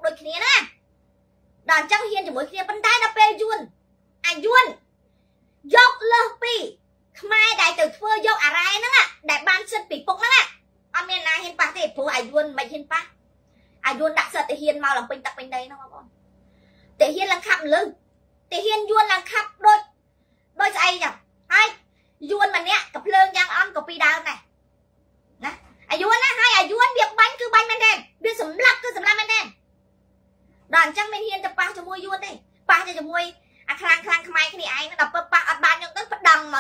đôi kia nè đòn trăng hiền chỉ mỗi kia bắn tay đập bê yuan dọc lơ pi mai đại từ thưa dọc à rai nó đại ban sân bị bốc nó anh miền này hiền pa thì phụ yuan mày hiền pa yuan đã sợ thì hiền mau làm pin tắc pin đây nó không thì hiền làm khắp lưng thì hiền yuan làm khắp đôi say nhỉ hai yuan mà nè cặp lương giang on copy đào này nè yuan á hai yuan việc bánh cứ bánh men đen biết sầm lắc cứ sầm lắc men đen đoàn trăng men hiền tập pa cho mua yuan đây pa cho mua khang mai cái này anh nó đập pa ở bàn những tất đằng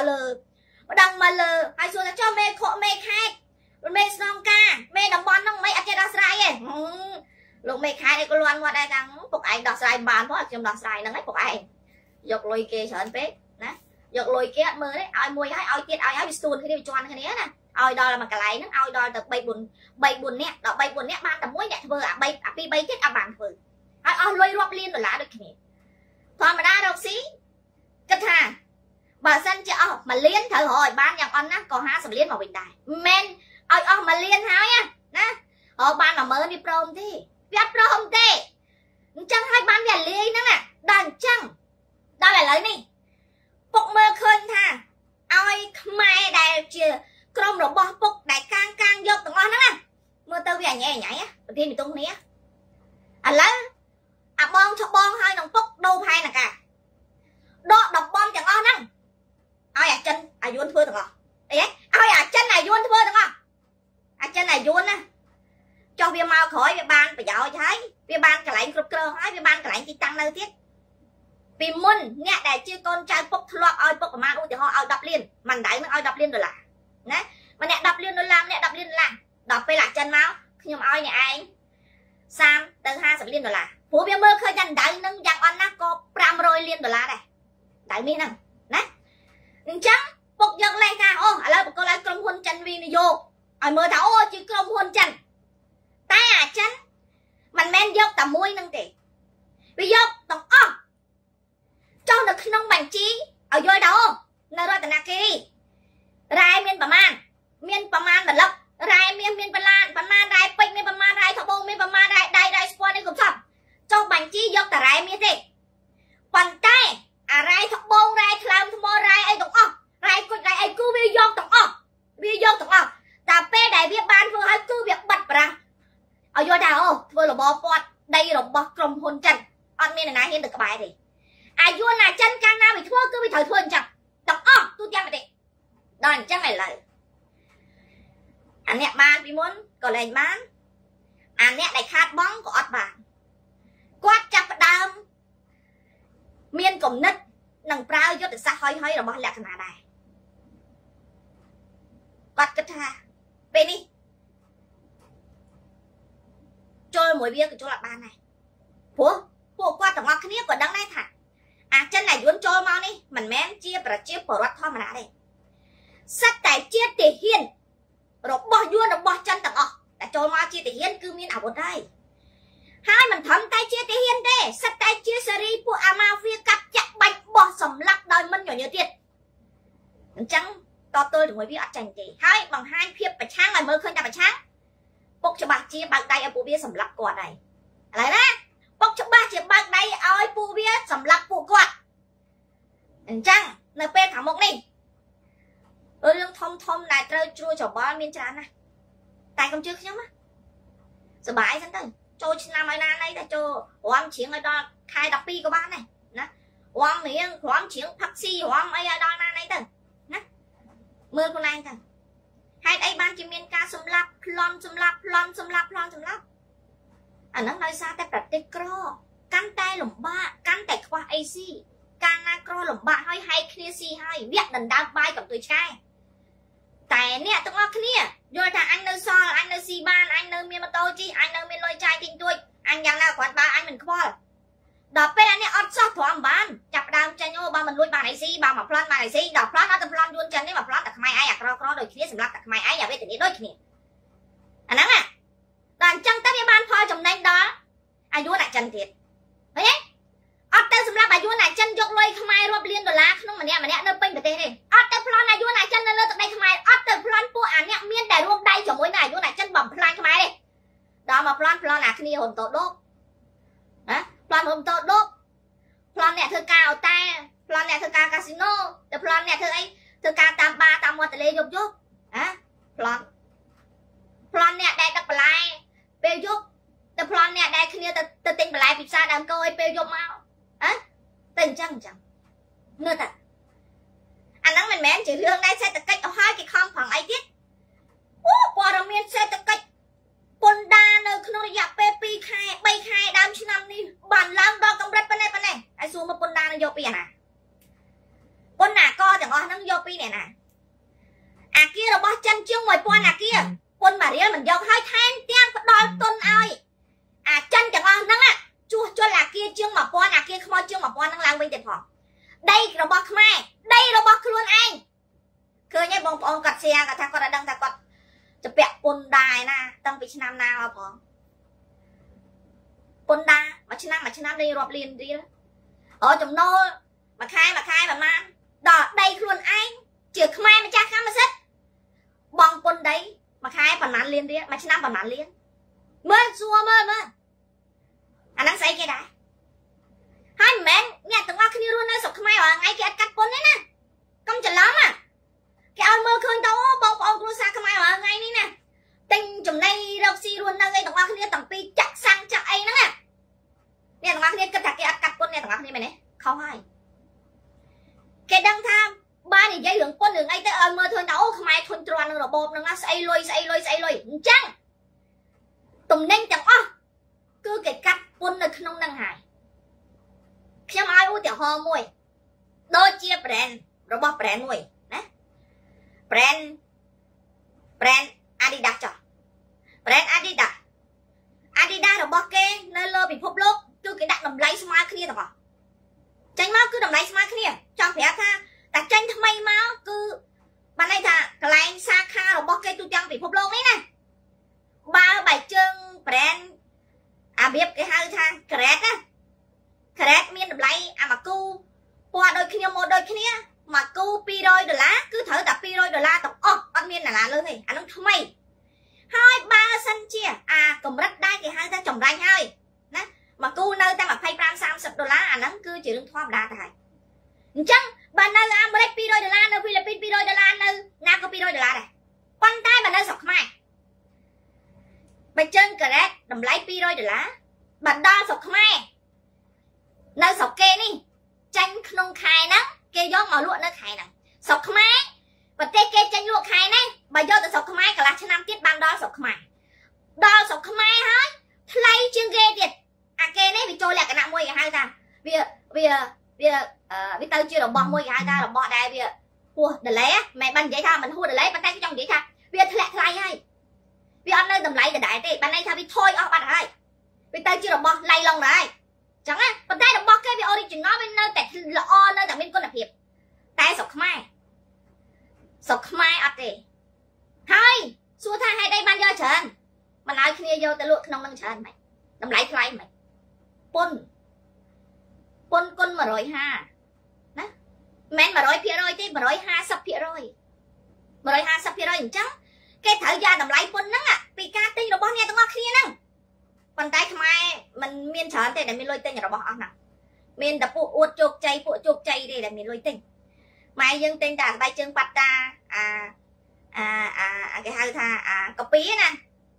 mà lờ hai số cho mê khổ mê khai mê song ca mê đầm bón không mấy ăn chơi đào sài ấy lúc mê khai đây có loan qua đây rằng phục anh đào sài bàn phó trong đào sài nó ngay phục anh dọc lôi kia sợ anh phết nè dọc lôi kia mơ đấy ai mua ai tiết ai bị xuân cái đi cho ăn cái này nè ai đòi là mà cái lấy nó ai đòi được bay buồn nè đọc bay buồn nè ban tầm muối nhẹ vừa bay bay chết bàn vừa ai lôi rop liên rồi lá được kìa thôi mà đa đâu xí kết hà bà sân cho mà liên thử hồi ban nhạc on á còn ha sầm liên vào bình đài men mà liên háo nha nè ban mà mới đi prom thế viết prom thế chẳng hai ban về liên đó nè đàn chẳng đâu là lấy nè phục mơ khơi tha ai mai đại chưa crom rồi bỏ phục đại cang vô từng ngon đó nè mưa tơ về nhẹ nhảy á thì mình tung nè lấy bon cho bon hai đồng phục đâu hai nè cả đó đọc bon chẳng ngon năng ai chân yuan thưa được không đấy ai chân yuan thưa được không chân yuan á cho viên mau khỏi viên ban phải giỏi thấy viên ban cái lạnh cơ hỏi viên ban cái lạnh chỉ tăng nơi tiết vì muốn nghe đại chưa con trai phục loạt ai phục mà ôi thì họ ai đập liên mình đẩy nó ai đập liên rồi là nè mà nè đập liên rồi làm đập về lại chân máu nhưng mà ai nè anh sam từ hai sập liên rồi là phú viên mơ khơi dành đẩy nâng giặc on nát có pram rồi liên rồi là đây đẩy mi nè nè trắng phục giật lên ra ô ở đây cô lại công hôn chân vi vô ở mơ thảo ô chứ công hôn chân tay chân mình men dốc tầm mũi nâng tỷ vì dốc tầm cho được nông bánh chi ở dưới đâu nơi rồi tận kia rai miên bầm man bật lộc rai miên bầm man rai pin miên bầm man rai thọ bông miên bầm man rai rai spawn đi cùng sập cho bánh chi dốc tà rai miên gì bàn tay rai thọ bông rai làm thọ rai ai tổng rai ai cứ vi dốc tổng ta pe đại viết ban vừa hai cứ việc bật ra ở dưới đâu vừa là bò pot đây là bò cầm hôn chân ăn miên này hiên được cái bài gì yuan là chân càng nào bị thua cứ bị thời thua chẳng đọc tôi chăng vậy đấy đòn chắc này là anh nè ban bị muốn còn lên bán anh nè đại khát bóng của ọt bạn quát chặt đam miên cùng nứt nằng prao vô được xa hơi rồi bỏ lại cái nào đây quát cái tha bên đi chơi mỗi bia của chỗ là ban này phố quát tổng ngọc cái này còn đăng này thả chân này yuan cho mau đi mình mém chia và chia bờ rót thôi mà đã đây sách tài chia thì hiền rồi bỏ yuan rồi bỏ chân tặng đã cho mau chia thì hiền cứ miên ảo một đây hai mình thấm tay chia thì hiền đây sách tay chia seri của amavia cắt chặt bạch bỏ sầm lắc đời mình nhỏ nhiều tiền trắng to tôi được mới biết ăn chành gì hai bằng hai phiếp bạch trang này mới khơi ra bạch trang bốc cho bà chia bằng tay ở bộ bia sầm lắc quả này lại đó bốc cho ba chiếc bạc đây ơi pu biết sầm lắc phụ quạt chăng np thảo mộc này lương thông này trôi chui cho ba miên tràn này tay không trước nhá rồi bãi dẫn tới trôi năm mai này là cho hoang chiến ở đó khai đập pi của ba này nè hoang chiến taxi hoang ấy ở đó này tới nè mưa con này thằng hai đây ban chỉ miên ca sum lap anh nó nói xa tay bật tay cro căn tay lồng ba căn tay qua ac cana cro lồng ba hay clear si hay viết đần đau bayกับtuổi trai tại nè tụi nó kia rồi thằng anh nơi so anh nơi si ban anh nơi miên tô chi anh nơi miên lôi trai tinh tuổi anh yang nào quạt ba anh mình khoa đọc bên anh nè ọt so thoáng bán chặt đam chơi nhau ba mình lôi ba này si ba mà plan ba này si đọc plan nó tụi plan luôn chân đấy mà plan đặt mai ai cro rồi kia sầm lắc đặt mai ai biết tự nhiên đôi kia anh nắng à đoàn chân tới ban phơi trong đây đó yuan lại chân thiệt thấy đấy tên sầm lắc yuan lại chân dọc lôi không ai rộp liên đổ lá không mà nè nơi pin bể tê này tên plan này yuan lại chân nơi từ đây không ai tên plan của anh nè miên đại luôn đây cho mỗi này yuan lại chân bầm plan không ai đây đó mà plan là cái hồn tổ đốt plan hôm tao đốt plan nè thưa cao ta plan nè thưa cao casino để plan nè thưa ấy thưa cao tam ba tam một tele dục dục á plan nè đây đặt lại bê dục để plan nè đây khi ta tính lại pizza đam coi bê dục mau á tình chẳng nữa thật anh nói mình mẹ chỉ hương đây sẽ tập cách ở hai cái không khoảng ai tiết quả đồng miên sẽ tập cách con đa nơi không được pe pi khai bay khai đam chi năm đi bàn làm đo công đất bên này ai xuống mà con đa nó vô pi à con nà co chẳng có nó vô pi này nè à kia là bao chân chưa ngoài con à kia con mà riêng mình vô hai than tiếng có đo tôn ai à chân chẳng có nó à cho là kia chương mà con à kia không chương mà con đang làm bên tiền phòng đây là bao mai đây là bao luôn anh cứ nhé bông bông cắt xe cả thằng con đã đăng thằng conจะแปะปนได้นะตั้งไปชนะนาเราพอปนได้มาชนะได้รอบเรียนดีแล้วจมโน่มาคายมาดอดได้ครวนไอ้เจือกขมายมาจ้าข้ามาซิดบองปนได้มาคายปันนั้นเรียนดีมาชนะปันนั้นเรียนเมื่อซัวเมื่ออันนั้นใส่แกได้ให้แม่เนี่ยตั้งว่าคืนนี้รุ่นนั้นสกขมายว่าไงแกกัดปนนี่นะกำจัดล้อมอ่ะcái ao mơ khơi tao bông bông luôn xa không ai mà ngay ní nè tinh chùm này đâu xi luôn nơi tao qua cái tầng pi chặt sang chặt ấy nữa nè nè tao qua cái cắt cắt con nè tao qua cái này nè không ai cái đăng tham ba này dây hưởng con đường ấy tới ao mơ thôi tao không ai thôn tròn rồi bột nó xây lôi chăng tụm nên chẳng cứ cái cắt con là không năng hại khi mà ai u tiểu ho mùi đôi chia brand rồi bọc brand mùi brand Adidas cho brand Adidas rồi bó kê nơi lơ bị phốp lốt cứ cái đặt đầm lấy smart kia rồi tranh máu cứ đầm lấy smart kia cho phép tha ta tranh thầm may máu cứ bạn này thà cái này xa kha rồi bó kê tôi chẳng bị phốp lốt đấy nè ba bài chân brand biết cái hai tha Cred miên đầm lấy mà cu qua đôi kia một đôi kia mà cô pi đôi đờ lá cứ thở tập pi đôi đờ la tập ăn miên là luôn thì anh không mày hai ba sân chia cầm đất đai thì hai ta trồng đai hai nè mà cô nơi ta mà pay pram $30 anh nó cứ chỉ đừng thoa đa thải chăng bạn nơi mới pi đôi đờ la nơi Philippines pi đôi đờ la nơi na có pi đôi đờ la này quan tay bạn nơi sọc mày bài chân cờ rét đầm lấy pi đôi đờ lá bạn đo sọc mày nơi sọc kê đi tranh không khai nắng kê gió màu lụa nó khai nè sọc khmai và tê kê tranh lụa khai này bà do từ sọc khmai cả là cho năm tiết ban đo sọc khmai hết lấy chương ghê điệt kê này bị trôi lại cái nặng môi hai ta vì tao chưa đồng bỏ môi hai ta là bỏ đây vì hùa để lấy mẹ ban giấy tha mình hùa để lấy bàn tay cái trong giấy tha vì thay hay vì ăn nơi tầm lấy để đại tê bàn này tha vì thôi bạn hai vì tao chưa đồng bỏ lay lòng đấy chẳng á bàn tay đồng bỏ cái vì original bên nơi tại là nơi tặng bên con đặc hiệp tay sọc khmai ở đây hai xua tha hai đây ban do trần mà nói kia vô tới luộc nông nông trần mày đâm lấy thay mày pôn mà rồi ha đó men mà rồi phía rồi tí mà rồi ha sắp phía rồi chẳng cái thời gian đâm lấy pôn nắng vì ca tinh rồi bao nghe tao ngó kia nắng bàn tay khmai mình miên trần thế để mình lôi tinh rồi bỏ nè mình đập phụ chuột chay đây là mình lôi tinh mai dân tinh ta bay chân bạch ta cái hai tha copy nè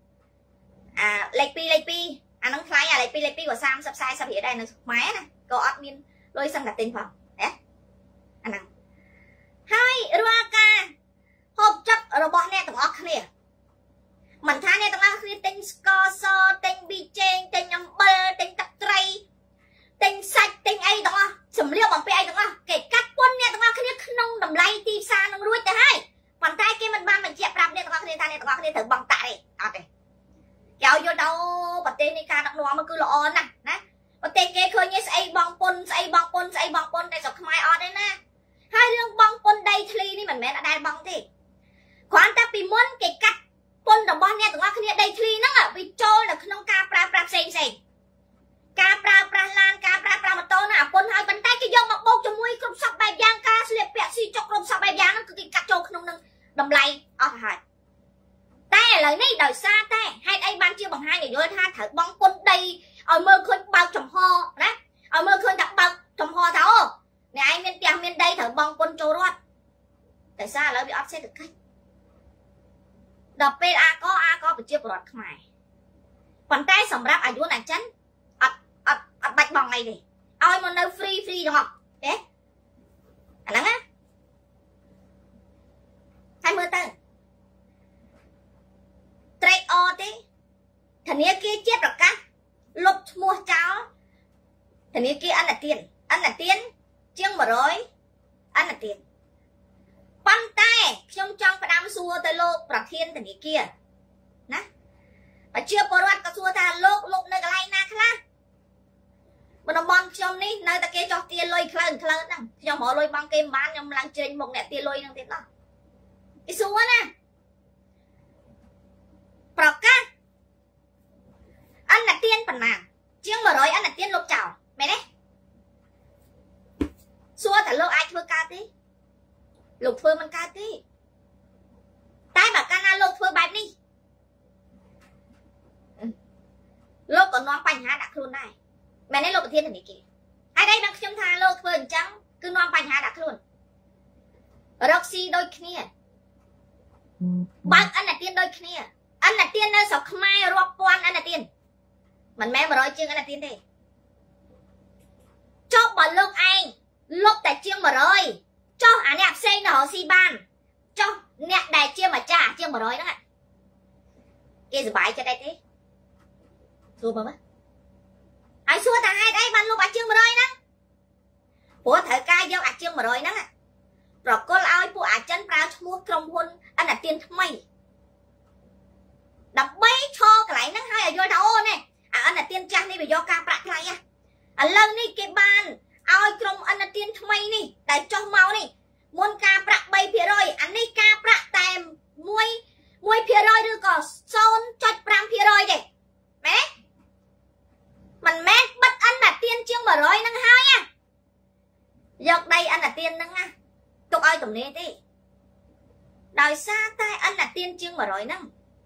lệch pi nó khai lệch pi của Sam sắp sai sắp hiện đây nó máy nè có admin lôi sang đặt tên phòng đấy anh nào hai Ruaka hộp chắc rồi bỏ nè tụi óc nè mình tha nè tụi óc nè tinh score so tinh bi chen tinh number tinh tập tray tinh sạch tinh ai tụi óc sầm liêu bằng ai tụi óc kể cắt quân nè tụi óc nè nông đầm lay ti xa nông đuôi tới hai bàn tay kia mình ban mình chẹp rạp nè tụi óc nè thử bằng tại đây kéo vô đâu bật tên này ca đặng nó mà cứ lo nè bật tên kia khơi như xây bong pôn đây sọc mai ở đây nè hai đường bong pôn đây thli đi mình mẹ đã đai bong thì khoan ta bị muốn cái cắt pôn đồng bong nha tụi nó kia đây thli nó à vì trôi là không ca pra xây ca pra lan ca pra mà to nè pôn hai bàn tay cái dông mặc bông cho mũi không sắp bài giang ca sliệp bẹt xì chọc không sắp bài giang nó cứ cái cắt trôi không nâng đầm lay ở hai ta lời này đời xa ta hai đây ban chưa bằng hai người vô tha thử bóng quân đây ở mơ khơi bao trầm ho đó សេដ្ឋកិច្ចដល់ពេលអាកប្រជាពលរដ្ឋខ្មែរប៉ុន្តែសម្រាប់អាយុអាចិនអត់បាច់បងអីទេឲ្យមកនៅ free ទាំងអស់ទេអាហ្នឹងណាហើយមើលទៅត្រេកអរទេធនាគារជាតិប្រកាសលុបឈ្មោះចោលធនាគារអន្តរជាតិជាង100អន្តរជាតិប៉ុន្តែខ្ញុំចង់ផ្ដាំសួរទៅលោកប្រធានធនាគារណាប្រជាពលរដ្ឋក៏សួរថាលោកនៅកន្លែងណាខ្លះតំបន់ខ្ញុំនេះនៅតែគេចោះទាលុយក្លៅហ្នឹងខ្ញុំរកលុយបងគេមិនបានខ្ញុំឡើងជ្រេញមុខអ្នកទាលុយហ្នឹងទៀតដល់គេសួរណាប្រកាសអន្តរជាតិប៉ុណ្ណាជាង100អន្តរជាតិលុបចោលមែនទេសួរតែលោកអាចធ្វើកើតទេលោកធ្វើមិនកើតទេតែបើកាលណាលោកធ្វើបែបនេះលោកក៏នាំបញ្ហាដាក់ខ្លួនដែរមែនទេលោកប្រធានធនាគារហើយđâyនឹងខ្ញុំថាលោកធ្វើអញ្ចឹងគឺនាំបញ្ហាដាក់ខ្លួនរកស៊ីដូចគ្នាបើកអន្តរជាតិដូចគ្នាអន្តរជាតិនៅស្រុកខ្មែររាប់ពាន់អន្តរជាតិមិនមែន100ជាងអន្តរជាតិទេចុះបើលោកឯងលុបតែជាង100ចុះអាអ្នកផ្សេងនៅរកស៊ីបានចុះអ្នកដែលជាម្ចាស់ជាង100ហ្នឹងគេសុបាយចិត្តទេសួរមើលហើយសួរថាហេតុអីបានលុបអាជាង100ហ្នឹងព្រោះត្រូវការយកអាជាង100ហ្នឹងប្រគល់ឲ្យពួកអាចិនប្រើឈ្មោះក្រុមហ៊ុនអន្តរជាតិថ្មីដើម្បីឈរកន្លែងហ្នឹងហើយឲ្យយល់ថាអូនេះអាអន្តរជាតិចាស់នេះវាយកការប្រាក់ថ្លៃឥឡូវនេះគេបានឲ្យក្រុមអន្តរជាតិថ្មីនេះដែលចុះមកនេះមុនការប្រាក់ 3% អានេះការប្រាក់តែ1% ឬក៏ 0.5% ទេមែនមិនមែនបិទអន្តរជាតិជាង100ហ្នឹងហើយយកដីអន្តរជាតិហ្នឹងទុកឲ្យទំនេរទេដោយសារតែអន្តរជាតិជាង100ហ្នឹង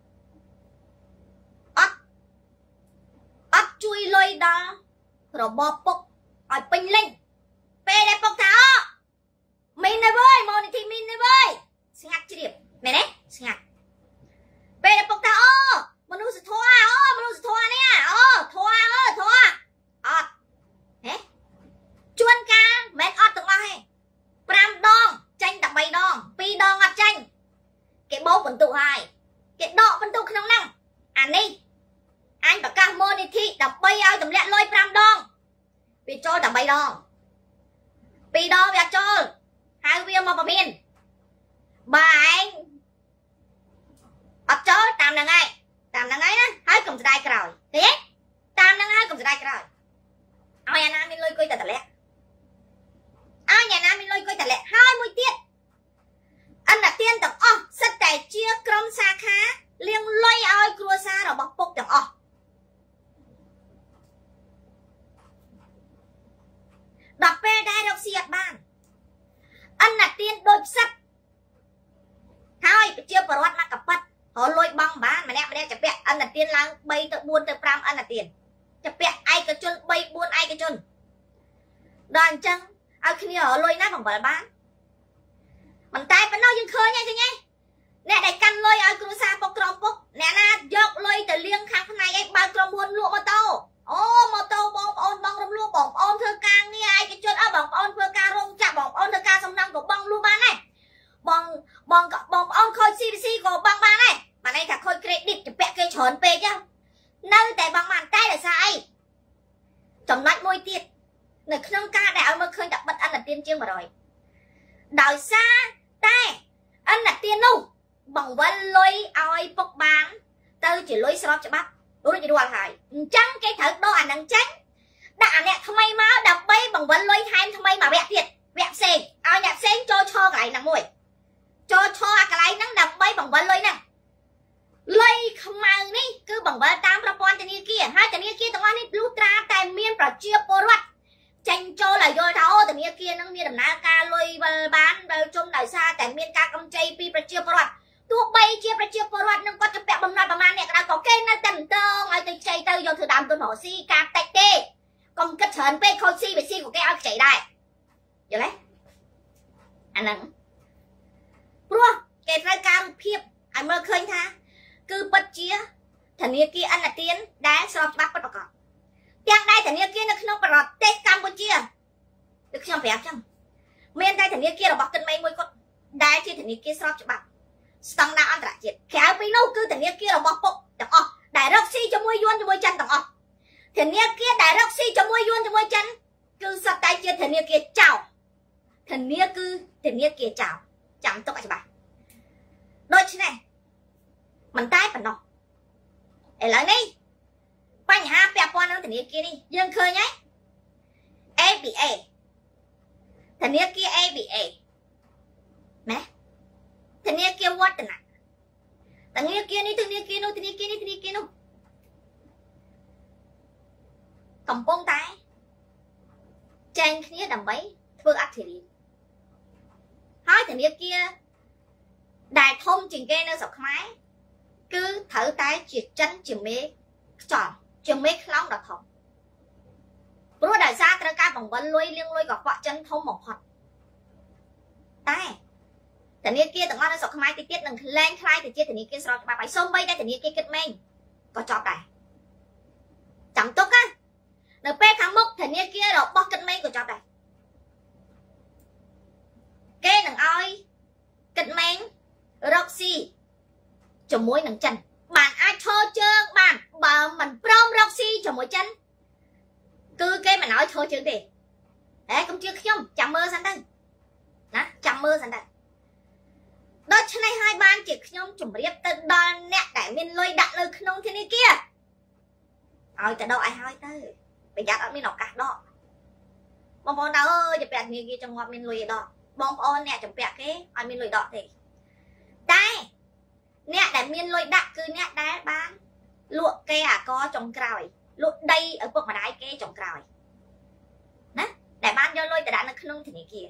អត់ជួយលុយដល់របបពុកឲ្យពេញលេញពេលដែលពុកថាមីនហើយវើយម៉ូនីធីមីនហើយវើយស្ងាត់ជ្រាបមែនទេស្ងាត់ពេលដែលពុកថាមនុស្សធម៌មនុស្សធម៌នេះធម៌អត់ហេជួនកាលមិនអត់ទាំងអស់ទេ5ដងចាញ់តែ3ដង2ដងអត់ចាញ់គេបោកបន្ទុកហើយគេដកបន្ទុកក្នុងហ្នឹងអានេះអញប្រកាសម៉ូនីធីដើម្បីឲ្យទម្លាក់លុយ5ដងវាចូលតែ3ដង2ដងវាចូលហើយវាមកប្រមានបើឯងអត់ចូលតាមហ្នឹងហើយណាហើយកុំស្ដាយក្រោយឃើញទេតាមហ្នឹងហើយកុំស្ដាយក្រោយឲ្យអាណាមានលុយគួយតែតម្លាក់ឲ្យអាណាមានលុយគួយតែតម្លាក់ហើយមួយទៀតអន្តរជាតិទាំងអស់សិតតែជាក្រុមសាខាលាងលុយឲ្យគ្រួសាររបស់ពុកទាំងអស់ដល់ពេលដែលរកស៊ីអត់បានអន្តរជាតិដូចផ្សិតហើយប្រជាពលរដ្ឋមកកប៉ិតរលួយបងបានម្នាក់ចាពាក់អន្តរជាតិឡើង3ទៅ4ទៅ5អន្តរជាតិចាពាក់ឯកជន3 4ឯកជនដល់អញ្ចឹងឲ្យគ្នារលួយណាបង្វិលបានប៉ុន្តែប៉ុណ្ណោះយើងឃើញហើយឃើញទេអ្នកដែលកាន់លុយឲ្យគ្រួសារពុកក្រុមពុកអ្នកណាយកលុយទៅលៀងខាងផ្នែកឯងបើកក្រុមហ៊ុនលក់ម៉ូតូម៉ូតូបងប្អូនបងរំលោះបងប្អូនធ្វើការងារឯកជនបងប្អូនធ្វើការរោងចក្របងប្អូនធ្វើការសំណង់ក៏បងលក់បានដែរបងប្អូនខូច CVC ក៏បងបានដែរបានន័យថាខូច credit ទៅពាក់គេច្រើនពេកនៅតែបងបានតែដោយសារអីចំណុចមួយទៀតនៅក្នុងការដែលឲ្យមើលឃើញតែបិទអន្តរជាតិជាង100ដោយសារតែអន្តរជាតិនោះបង្វិលលុយឲ្យពុកបានទៅជាលុយស្របច្បាប់រួចរាល់ហើយអញ្ចឹងគេត្រូវដកអានឹងចេញដាក់អាអ្នកថ្មីមកដើម្បីបង្វិលលុយថែមថ្មីមកវគ្គទៀតវគ្គផ្សេងឲ្យអ្នកផ្សេងចូលឈរកន្លែងហ្នឹងមួយចូលឈរអាកន្លែងហ្នឹងដើម្បីបង្វិលលុយហ្នឹងលុយខ្មៅនេះគឺបង្វិលតាមប្រព័ន្ធធនាគារហើយធនាគារទាំងអស់នេះលុះត្រាតែមានប្រជាពលរដ្ឋចេញចូលឲ្យយល់ថាធនាគារហ្នឹងមានដំណើរការលុយវិលបានវិលជុំដោយសារតែមានការកម្ចីពីប្រជាពលរដ្ឋទោះបីជាប្រជាពលរដ្ឋនឹងគាត់ទៅពាក់បំណត់ប្រមាណអ្នកក៏ដោយក៏គេនៅតែមិនតងឲ្យទៅខ្ចីទៅយកធ្វើដើមទុនរកស៊ីការតិចទេកុំគិតច្រើនពេកខូចស៊ីវាស៊ីក៏គេឲ្យខ្ចីដែរយល់ទេអាហ្នឹងព្រោះគេត្រូវការរូបភាពឲ្យមើលឃើញថាគឺពិតជាធនាគារអន្តរជាតិដែលស្របច្បាប់ពិតប្រាកដទាំងដែរធនាគារនៅក្នុងប្រទេសកម្ពុជាដូចខ្ញុំប្រាប់ចឹងមានតែធនាគាររបស់គិតមេងមួយគត់ដែលជាធនាគារស្របច្បាប់ស្តង់ដារអន្តរជាតិក្រៅពីនោះគឺធនាគាររបស់ពុកទាំងអស់ដែលរកស៊ីជាមួយយួនជាមួយចិនទាំងអស់ធនាគារដែលរកស៊ីជាមួយយួនជាមួយចិនគឺសុទ្ធតែជាធនាគារចោលធនាគារចោលចាំទុកឲ្យច្បាស់ដូច្នេះមិនតែប៉ុណ្ណោះឥឡូវនេះបញ្ហាពាក់ព័ន្ធនឹងធនាគារនេះយើងឃើញហើយ ABA ធនាគារ ABA ណាធនាគារវឌ្ឍនៈធនាគារនេះធនាគារនោះធនាគារនេះធនាគារនោះកំពុងតែចែងគ្នាដើម្បីធ្វើអធិរាជហើយធនាគារដែលធំជាងគេនៅស្រុកខ្មែរគឺត្រូវតែជាចិនជាមេខ្យល់ជាមេខ្លោងដ៏ធំព្រោះដោយសារត្រូវការបង្វិលលុយលាងលុយកខ្វក់ចិនធំបំផុតតែធនាគារទាំងអស់នៅស្រុកខ្មែរទៀតនឹងក្លែងខ្លាយទៅជាធនាគារស្របច្បាប់ហើយសូម្បីតែធនាគារគិតមេងក៏ចប់ដែរចាំទុកណានៅពេលខាងមុខធនាគាររបស់គិតមេងក៏ចប់ដែរគេនឹងឲ្យគិតមេងរកស៊ីជាមួយនឹងចិនបានអាចឈរជើងបានបើមិនព្រមរកស៊ីជាមួយចិនគឺគេមិនឲ្យឈរជើងទេកុំជឿខ្ញុំចាំមើលសិនទៅណាចាំមើលសិនទៅដូច្នេះហើយបានជាខ្ញុំជម្រាបទៅដល់អ្នកដែលមានលុយដាក់នៅក្នុងធនាគារឲ្យទៅដកឲ្យហើយទៅប្រយ័ត្នអត់មានឱកាសដកបងប្អូនអើយទៅពាក់ធនាគារចង្អត់មានលុយឲ្យដកបងប្អូនអ្នកចម្ពាក់គេអត់មានលុយដកទេតែអ្នកដែលមានលុយដាក់គឺអ្នកដែលបានលក់គេអាកចុងក្រោយលក់ដីឪពុកម្ដាយគេចុងក្រោយណាដែលបានយកលុយទៅដាក់នៅក្នុងធនាគារ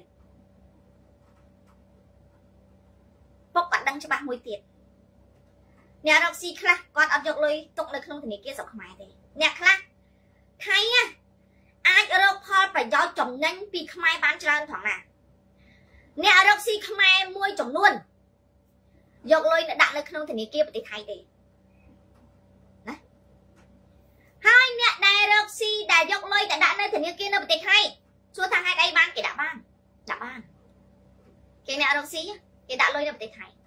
ពុកក៏ដឹងច្បាស់មួយទៀតអ្នករកស៊ីខ្លះគាត់អត់យកលុយទុកនៅក្នុងធនាគារស្រុកខ្មែរទេអ្នកខ្លះថៃអាចរកផលប្រយោជន៍ចំណេញពីខ្មែរបានច្រើនផងណាអ្នករកស៊ីខ្មែរមួយចំនួនយកលុយដាក់នៅក្នុងធនាគារប្រទេសថៃទេណាហើយអ្នកដែលរកស៊ីដែលយកលុយទៅដាក់នៅធនាគារនៅប្រទេសថៃសួរថាហេតុអីបានគេដាក់បានគេអ្នករកស៊ីគេដាក់លុយនៅប្រទេសថៃ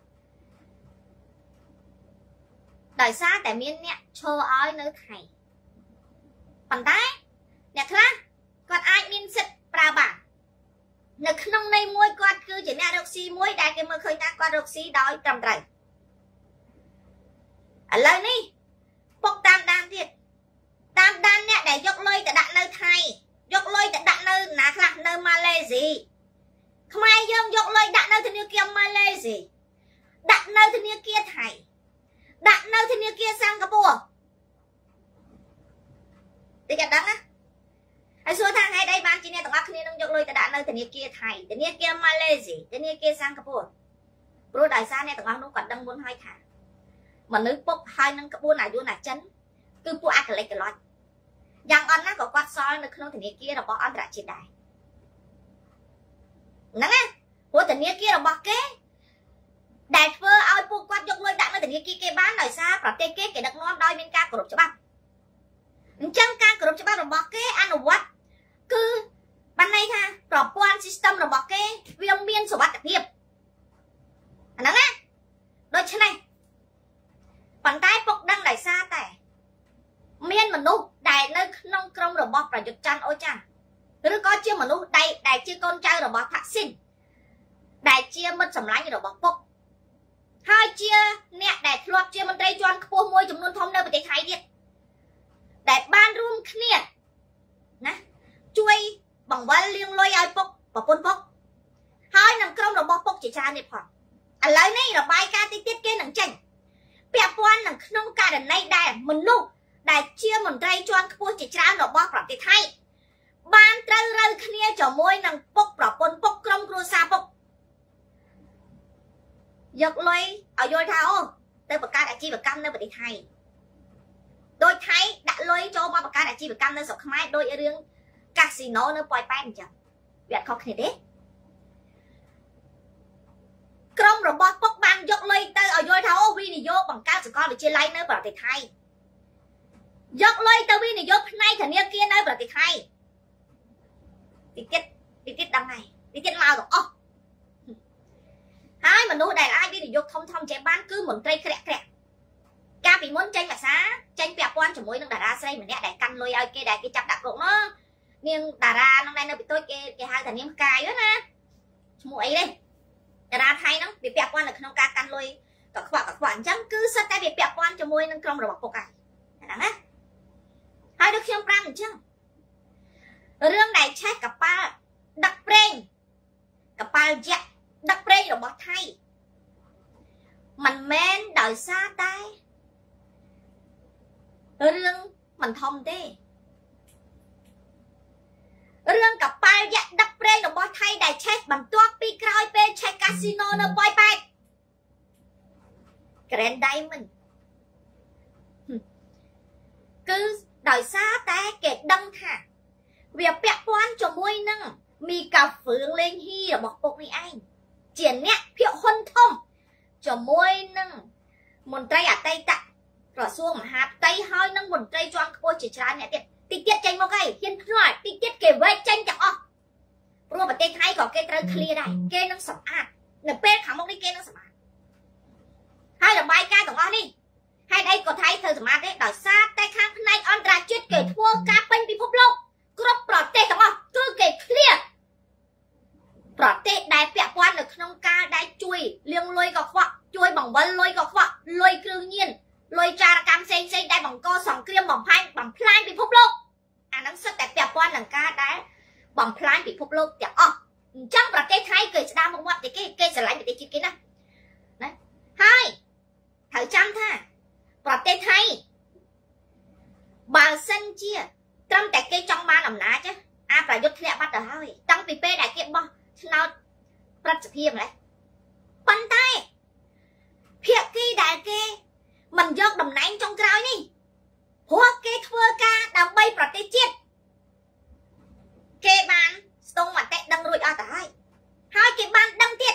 ដោយសារតែមានអ្នកឈរឲ្យនៅថៃប៉ុន្តែអ្នកខ្លះគាត់អាចមានសិទ្ធិប្រើបាននៅក្នុងន័យមួយគាត់គឺជាអ្នករកស៊ីមួយដែលគេមើលឃើញថាគាត់រកស៊ីដោយត្រឹមត្រូវឥឡូវនេះពុកតាមដានទៀតតាមដានអ្នកដែលយកលុយទៅដាក់នៅថៃយកលុយទៅដាក់នៅណាខ្លះនៅម៉ាឡេស៊ីខ្មែរយើងយកលុយដាក់នៅធនាគារម៉ាឡេស៊ីដាក់នៅធនាគារថៃដាក់នៅធនាគារសិង្ហបុរីតិចដឹងណាហើយសួរថាហេតុអីបានជាអ្នកទាំងអស់គ្នានឹងយកលុយទៅដាក់នៅធនាគារថៃធនាគារម៉ាឡេស៊ីធនាគារសិង្ហបុរីព្រោះដោយសារអ្នកទាំងអស់នោះគាត់ដឹងមុនហើយថាមនុស្សពុកហើយនឹងក្បួនអាយុណាចិនគឺពួកអាកលិចកលុចយ៉ាងអន់ណាក៏គាត់សល់នៅក្នុងធនាគាររបស់អន្តរជាតិដែរហ្នឹងណាព្រោះធនាគាររបស់គេដែលធ្វើឲ្យពួកគាត់យកលុយដាក់នៅធនាគារគេបានដោយសារប្រទេសគេដឹកនាំដោយមានការគោរពច្បាប់អញ្ចឹងការគោរពច្បាប់របស់គេអនុវត្តគឺបានន័យថាប្រព័ន្ធ system របស់គេវាមានសុវត្ថិភាពអាហ្នឹងណាដូច្នេះប៉ុន្តែពុកដឹងដោយសារតែមានមនុស្សដែលនៅក្នុងក្រុមរបស់ប្រយុទ្ធច័ន្ទអូចាឬក៏ជាមនុស្សដែលជាកូនចៅរបស់ថាក់ស៊ីនដែលជាមិត្តសម្លាញ់របស់ពុកហើយជាអ្នកដែលធ្លាប់ជាមន្ត្រីជាន់ខ្ពស់មួយចំនួនធំនៅប្រទេសថៃទៀតដែលបានរួមគ្នាណាជួយបង្វិលលាងលុយឲ្យពុកប្រពន្ធពុកហើយនឹងក្រុមរបស់ពុកជាច្រើននេះផងឥឡូវនេះរបាយការណ៍តិចទៀតគេនឹងចេញពាក់ព័ន្ធនឹងក្នុងករណីដែលមនុស្សដែលជាមន្ត្រីជាន់ខ្ពស់ជាច្រើនរបស់ប្រទេសថៃបានត្រូវរើគ្នាជាមួយនឹងពុកប្រពន្ធពុកក្រុមគ្រួសារពុកយកលុយឲ្យយល់ថាអូទៅបង្កើតអាជីវកម្មនៅប្រទេសថៃដោយថៃដាក់លុយចូលមកបង្កើតអាជីវកម្មនៅស្រុកខ្មែរដោយរឿងកាស៊ីណូនៅប៉ោយប៉ែតអញ្ចឹងវាអត់ខុសគ្នាទេក្រុមរបស់ពុកបានយកលុយទៅឲ្យយល់ថាអូវិនិយោគបង្កើតសកលវិទ្យាល័យនៅប្រទេសថៃយកលុយទៅវិនិយោគផ្នែកធនាគារនៅប្រទេសថៃតិចដឹងហើយតិចមកទាំងអស់ហើយមនុស្សដែលអាចវិនិយោគធំចេះបានគឺមន្ត្រីក្រាក់កាលពីមុនចេញភាសាចេញពាក់ព័ន្ធជាមួយនឹងតារាស្រីម្នាក់ដែលកាន់លុយឲ្យគេដែលគេចាប់ដាក់គុកនោះនាងតារានោះដែលនៅពីតូចគេហៅថានាងផ្កាយណាឈ្មោះអីទេតារាថៃហ្នឹងវាពាក់ព័ន្ធនៅក្នុងការកាន់លុយកខ្វក់អញ្ចឹងគឺសិតតែវាពាក់ព័ន្ធជាមួយនឹងក្រុមរបស់ពុកហើយណាហើយដូចខ្ញុំប្រាប់អញ្ចឹងរឿងដែលឆេះកប៉ាល់ដឹកប្រេងកប៉ាល់យក្សដឹកប្រេងរបស់ថៃមិនមែនដោយសារតែរឿងមិនធំទេរឿងកប៉ាល់យក្សដឹកប្រេងរបស់ថៃដែលឆេះបន្ទាប់ពីក្រោយពេលឆេះកាស៊ីណូនៅប៉ោយប៉ែត Grand Diamond គឺដោយសារតែគេដឹងថាវាពាក់ព័ន្ធជាមួយនឹងមីកាហ្វឿងលេងហ៊ីរបស់ពុកនេះឯងជាអ្នកភាគហ៊ុនធំជាមួយនឹងមន្ត្រីអតីតក្រសួងមហាផ្ទៃហើយនឹងមន្ត្រីជាន់ខ្ពស់ជាច្រើនអ្នកទៀតតិចចេញមកហើយហ៊ានខ្នាល់តិចគេវែកចេញទាំងអស់ព្រោះប្រទេសថៃក៏គេត្រូវឃ្លាដែរគេនឹងសម្អាតនៅពេលខាងមុខនេះគេនឹងសម្អាតហើយរបាយការណ៍ទាំងអស់នេះហេតុអីក៏ថៃត្រូវសម្អាតទេដោយសារតែខាងផ្នែកអន្តរជាតិគេធ្វើការពេញពិភពលោកគ្រប់ប្រទេសទាំងអស់គឺគេឃ្លាប្រទេសដែលពាក់ព័ន្ធនៅក្នុងការដែលជួយលាងលុយក៏ខ្វក់ជួយបង្វិលលុយក៏ខ្វក់លុយគ្រឿងញៀនលុយចារកម្មផ្សេងដែលបង្កសង្គ្រាមបំផ្លាញពិភពលោកអាហ្នឹងសិតតែពាក់ព័ន្ធនឹងការដែលបំផ្លាញពិភពលោកទាំងអស់អញ្ចឹងប្រទេសថៃគេស្ដារមុខមាត់តែគេស្រឡាញ់ប្រទេសជាតិគេណាហើយត្រូវចាំថាប្រទេសថៃបើសិនជាត្រឹមតែគេចង់បានអំណាចអាប្រយុទ្ធធ្លាក់បាត់ទៅហើយតាំងពីពេលដែលគេបោះឆ្នោតប្រតិភិម្លេះប៉ុន្តែភាគីដែលគេមិនយកតំណែងចុងក្រោយនេះព្រោះគេធ្វើការដើម្បីប្រទេសជាតិគេបានស្ទង់មតិដឹងរួចអស់ទៅហើយគេបានដឹងទៀត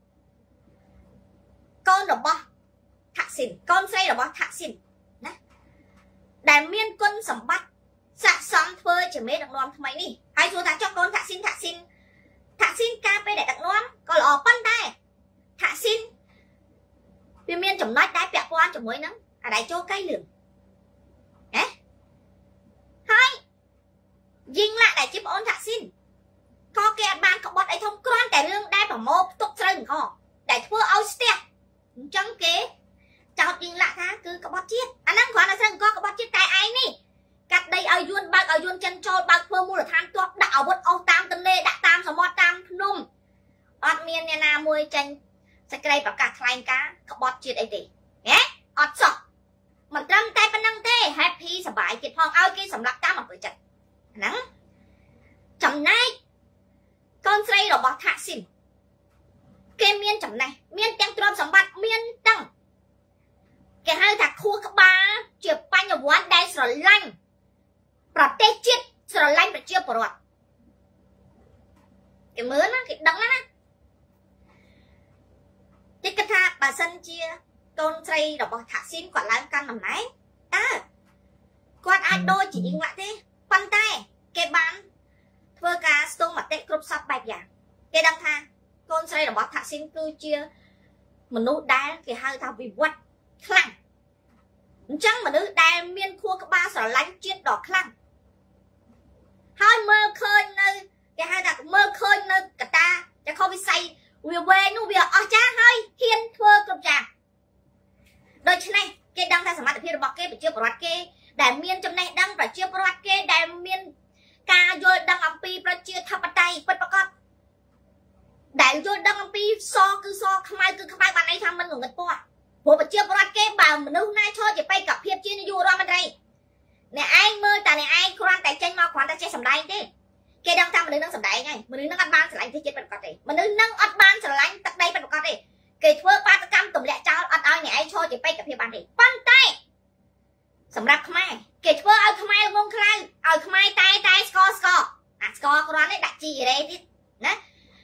កូនរបស់ថាក់ស៊ីនកូនស្រីរបស់ថាក់ស៊ីនណាដែលមានគុណសម្បត្តិស័ក្តិសមធ្វើជាមេដឹកនាំថ្មីនេះហើយសួរថាចុះកូនថាក់ស៊ីនការពេលដែលដឹកនាំក៏ល្អប៉ុន្តែថាក់ស៊ីនវាមានចំណុចដែលពាក់ព័ន្ធជាមួយនឹងអាដែលចូលកៃលឿងណាហើយយីងឡាក់ដែលជាប្អូនថាក់ស៊ីនក៏គេអត់បានក្បត់អីធំគ្រាន់តែរឿងដែលប្រមូលផ្ទុកស្រូវអង្គដែលធ្វើឲ្យស្ទះអញ្ចឹងគេចោទយីងឡាក់ថាគឺក្បត់ជាតិអាហ្នឹងគ្រាន់តែស្រូវអង្គក្បត់ជាតិតែឯងនេះកាត់ដីឲ្យយួនបើកឲ្យយួនចិនចូលបើកធ្វើមូលដ្ឋានទ័ពដាក់អាវុធអស់តាមទន្លេដាក់តាមសមុទ្រតាមភ្នំអត់មានអ្នកណាមួយចេញសេចក្តីប្រកាសថ្លែងការណ៍ក្បត់ជាតិអីទេណាអត់សោះមិនត្រឹមតែប៉ុណ្្នឹងទេ happy សប្បាយទៀតផងឲ្យគេសម្លាប់តាមអំពើចិត្តហ្នឹងចំណែកកូនស្រីរបស់ថាក់ស៊ីនគេមានចំណេះមានទាំងទ្រព្យសម្បត្តិមានទាំងគេហៅថាខួរក្បាលជាបញ្ញវន្តដែលស្រឡាញ់ប្រទេសជាតិស្រឡាញ់ប្រជាពលរដ្ឋគេមើលណាគេដឹងណាគេគិតថាបើសិនជាកូនស្រីរបស់ថាក់ស៊ីនគាត់ឡើងកាន់តំណែងគាត់អាចដូចជាយីងឡាក់ទេប៉ុន្តែគេបានធ្វើការស្ទង់មតិគ្រប់សពបែបយ៉ាងគេដឹងថាកូនស្រីរបស់ថាក់ស៊ីនគឺជាមនុស្សដែលគេហៅថាវិវត្តខ្លាំងអញ្ចឹងមនុស្សដែលមានខួរក្បាលស្រឡាញ់ជាតិដ៏ខ្លាំងហើយមើលឃើញនៅគេហៅថាមើលឃើញនៅកតាចក្ខុវិស័យវាវែងនោះវាអស្ចារ្យហើយហ៊ានធ្វើគ្រប់យ៉ាងដូច្នេះគេដឹងថាសមត្ថភាពរបស់គេប្រជាពលរដ្ឋគេដែលមានចំណេះដឹងប្រជាពលរដ្ឋគេដែលមានការយល់ដឹងអំពីប្រជាធិបតេយ្យពិតប្រាកដដែលយល់ដឹងអំពីសគឺសខ្មៅគឺខ្មៅបានន័យថាមិនងងឹតពណ៌ព្រោះប្រជាពលរដ្ឋគេបើមនុស្សណាឈរជាបេក្ខភាពជានាយករដ្ឋមន្ត្រីអ្នកឯងមើលតែអ្នកឯងគ្រាន់តែចេញមកគ្រាន់តែចេះសម្ដែងទេគេដឹងថាមនុស្សនឹងសម្ដែងហើយមនុស្សនឹងអត់បានស្រឡាញ់ជាតិពិតប្រាកដទេមនុស្សនឹងអត់បានស្រឡាញ់ទឹកដីពិតប្រាកដទេគេធ្វើបាតកម្មទម្លាក់ចោលអត់ឲ្យអ្នកឯងឈរជាបេក្ខភាពបានទេប៉ុន្តែសម្រាប់ខ្មែរគេធ្វើឲ្យខ្មែរងងខ្លៅឲ្យខ្មែរតែស្កអាស្កគ្រាន់នេះដាក់ជីរ៉េទៀតណា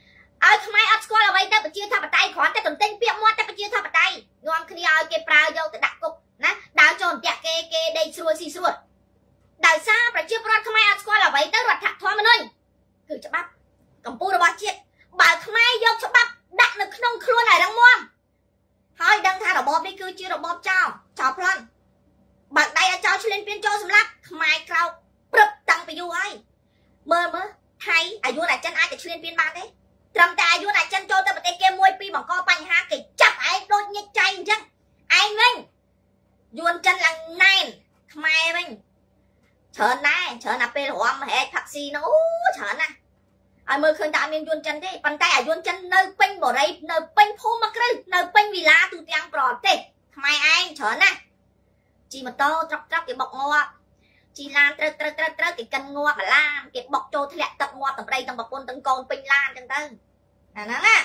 ឲ្យខ្មែរអត់ស្គាល់អ្វីទៅប្រជាធិបតេយ្យគ្រាន់តែទន្ទិញពាក្យមាត់តែប្រជាធិបតេយ្យនាំគ្នាឲ្យគេប្រើយកទៅដាក់គុកណាដើរចូលអន្ទាក់គេដេកស្រួលស៊ីស្រួលដោយសារប្រជាពលរដ្ឋខ្មែរអត់ស្គាល់អ្វីទៅរដ្ឋធម្មនុញ្ញគឺច្បាប់កម្ពុជារបស់ជាតិបើខ្មែរយកច្បាប់ដាក់នៅក្នុងខ្លួនឲ្យរឹងមាំហើយដឹងថារបបនេះគឺជារបបចោលប្លន់បើដៃឲ្យចោលឆ្លៀនពៀនចូលសម្លាប់ខ្មែរក្រោកព្រឹបតាំងពីយូរហើយមើលថៃអាយុអាចិនអាចទៅឆ្លៀនពៀនបានទេត្រឹមតែអាយុអាចិនចូលទៅប្រទេសគេមួយពីរបង្កបញ្ហាគេចាប់ឯងដូចញិចចៃអញ្ចឹងឯងវិញយួនចិនឡើងណែនខ្មែរវិញច្រើនដែរច្រើនណាពេលរំហែកផាក់ស៊ីនោះច្រើនណាឲ្យមើលឃើញតែអត់មានយួនចិនទេប៉ុន្តែអាយួនចិននៅពេញបរិយនៅពេញភូមិមកគ្រឹះនៅពេញវិឡាទូទាំងប្រទេសខ្មែរឯងច្រើនណាជីម៉ូតូត្រុកគេបុកងាប់ជីឡានត្រូវគេកិនងាប់ម្លានគេបុកចូលធ្លាក់ទឹកងាប់ទាំងប្តីទាំងប្រពន្ធទាំងកូនពេញឡានអញ្ចឹងទៅអាហ្នឹងណា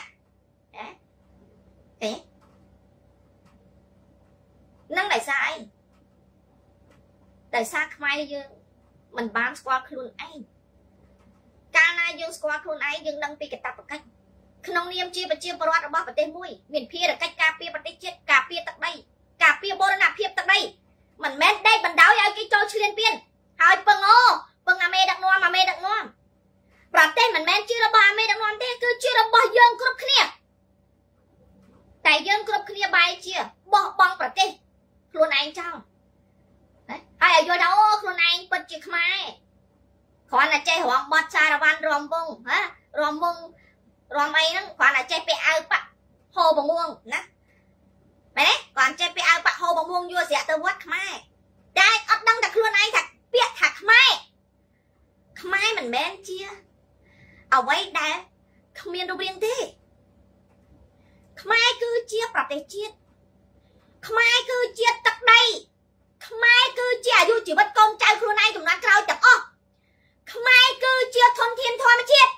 នឹងដោយសារអីដោយសារខ្មែរយើងមិនបានស្គាល់ខ្លួនឯងកាលណាយើងស្គាល់ខ្លួនឯងយើងដឹងពីកាតព្វកិច្ចក្នុងនាមជាប្រជាពលរដ្ឋរបស់ប្រទេសមួយមានភារកិច្ចការពារប្រទេសជាតិការពារទឹកដីការពារបូរណភាពទឹកដីមិនមែនដេកបណ្ដោយឲ្យគេចូលឈ្លានពានហើយពឹងអាមេដឹកនាំប្រទេសមិនមែនជារបស់អាមេដឹកនាំទេគឺជារបស់យើងគ្រប់គ្នាតែយើងគ្រប់គ្នាបែរជាបោះបង់ប្រទេសខ្លួនឯងចោលហើយឲ្យយល់ថាអូខ្លួនឯងពិតជាខ្មែរគ្រាន់តែចេះរំបត់សារវ៉ាន់រំវងរំអីហ្នឹងគ្រាន់តែចេះពាក់អាវប៉ាក់ហូបបង្មួងណាមែនទេគ្រាន់ចេះពាក់អាវប៉ាក់ហូបបង្មួងយួរស្រាក់ទៅវត្តខ្មែរតែអត់ដឹងតែខ្លួនឯងថាពាក្យថាខ្មែរមិនមែនជាអ្វីដែលគ្មានរូបរាងទេខ្មែរគឺជាប្រទេសជាតិខ្មែរគឺជាទឹកដីខ្មែរគឺជាអាយុជីវិតកូនចៅខ្លួនឯងចំនួនក្រោយទាំងអស់ខ្មែរគឺជាធនធានធម្មជាតិ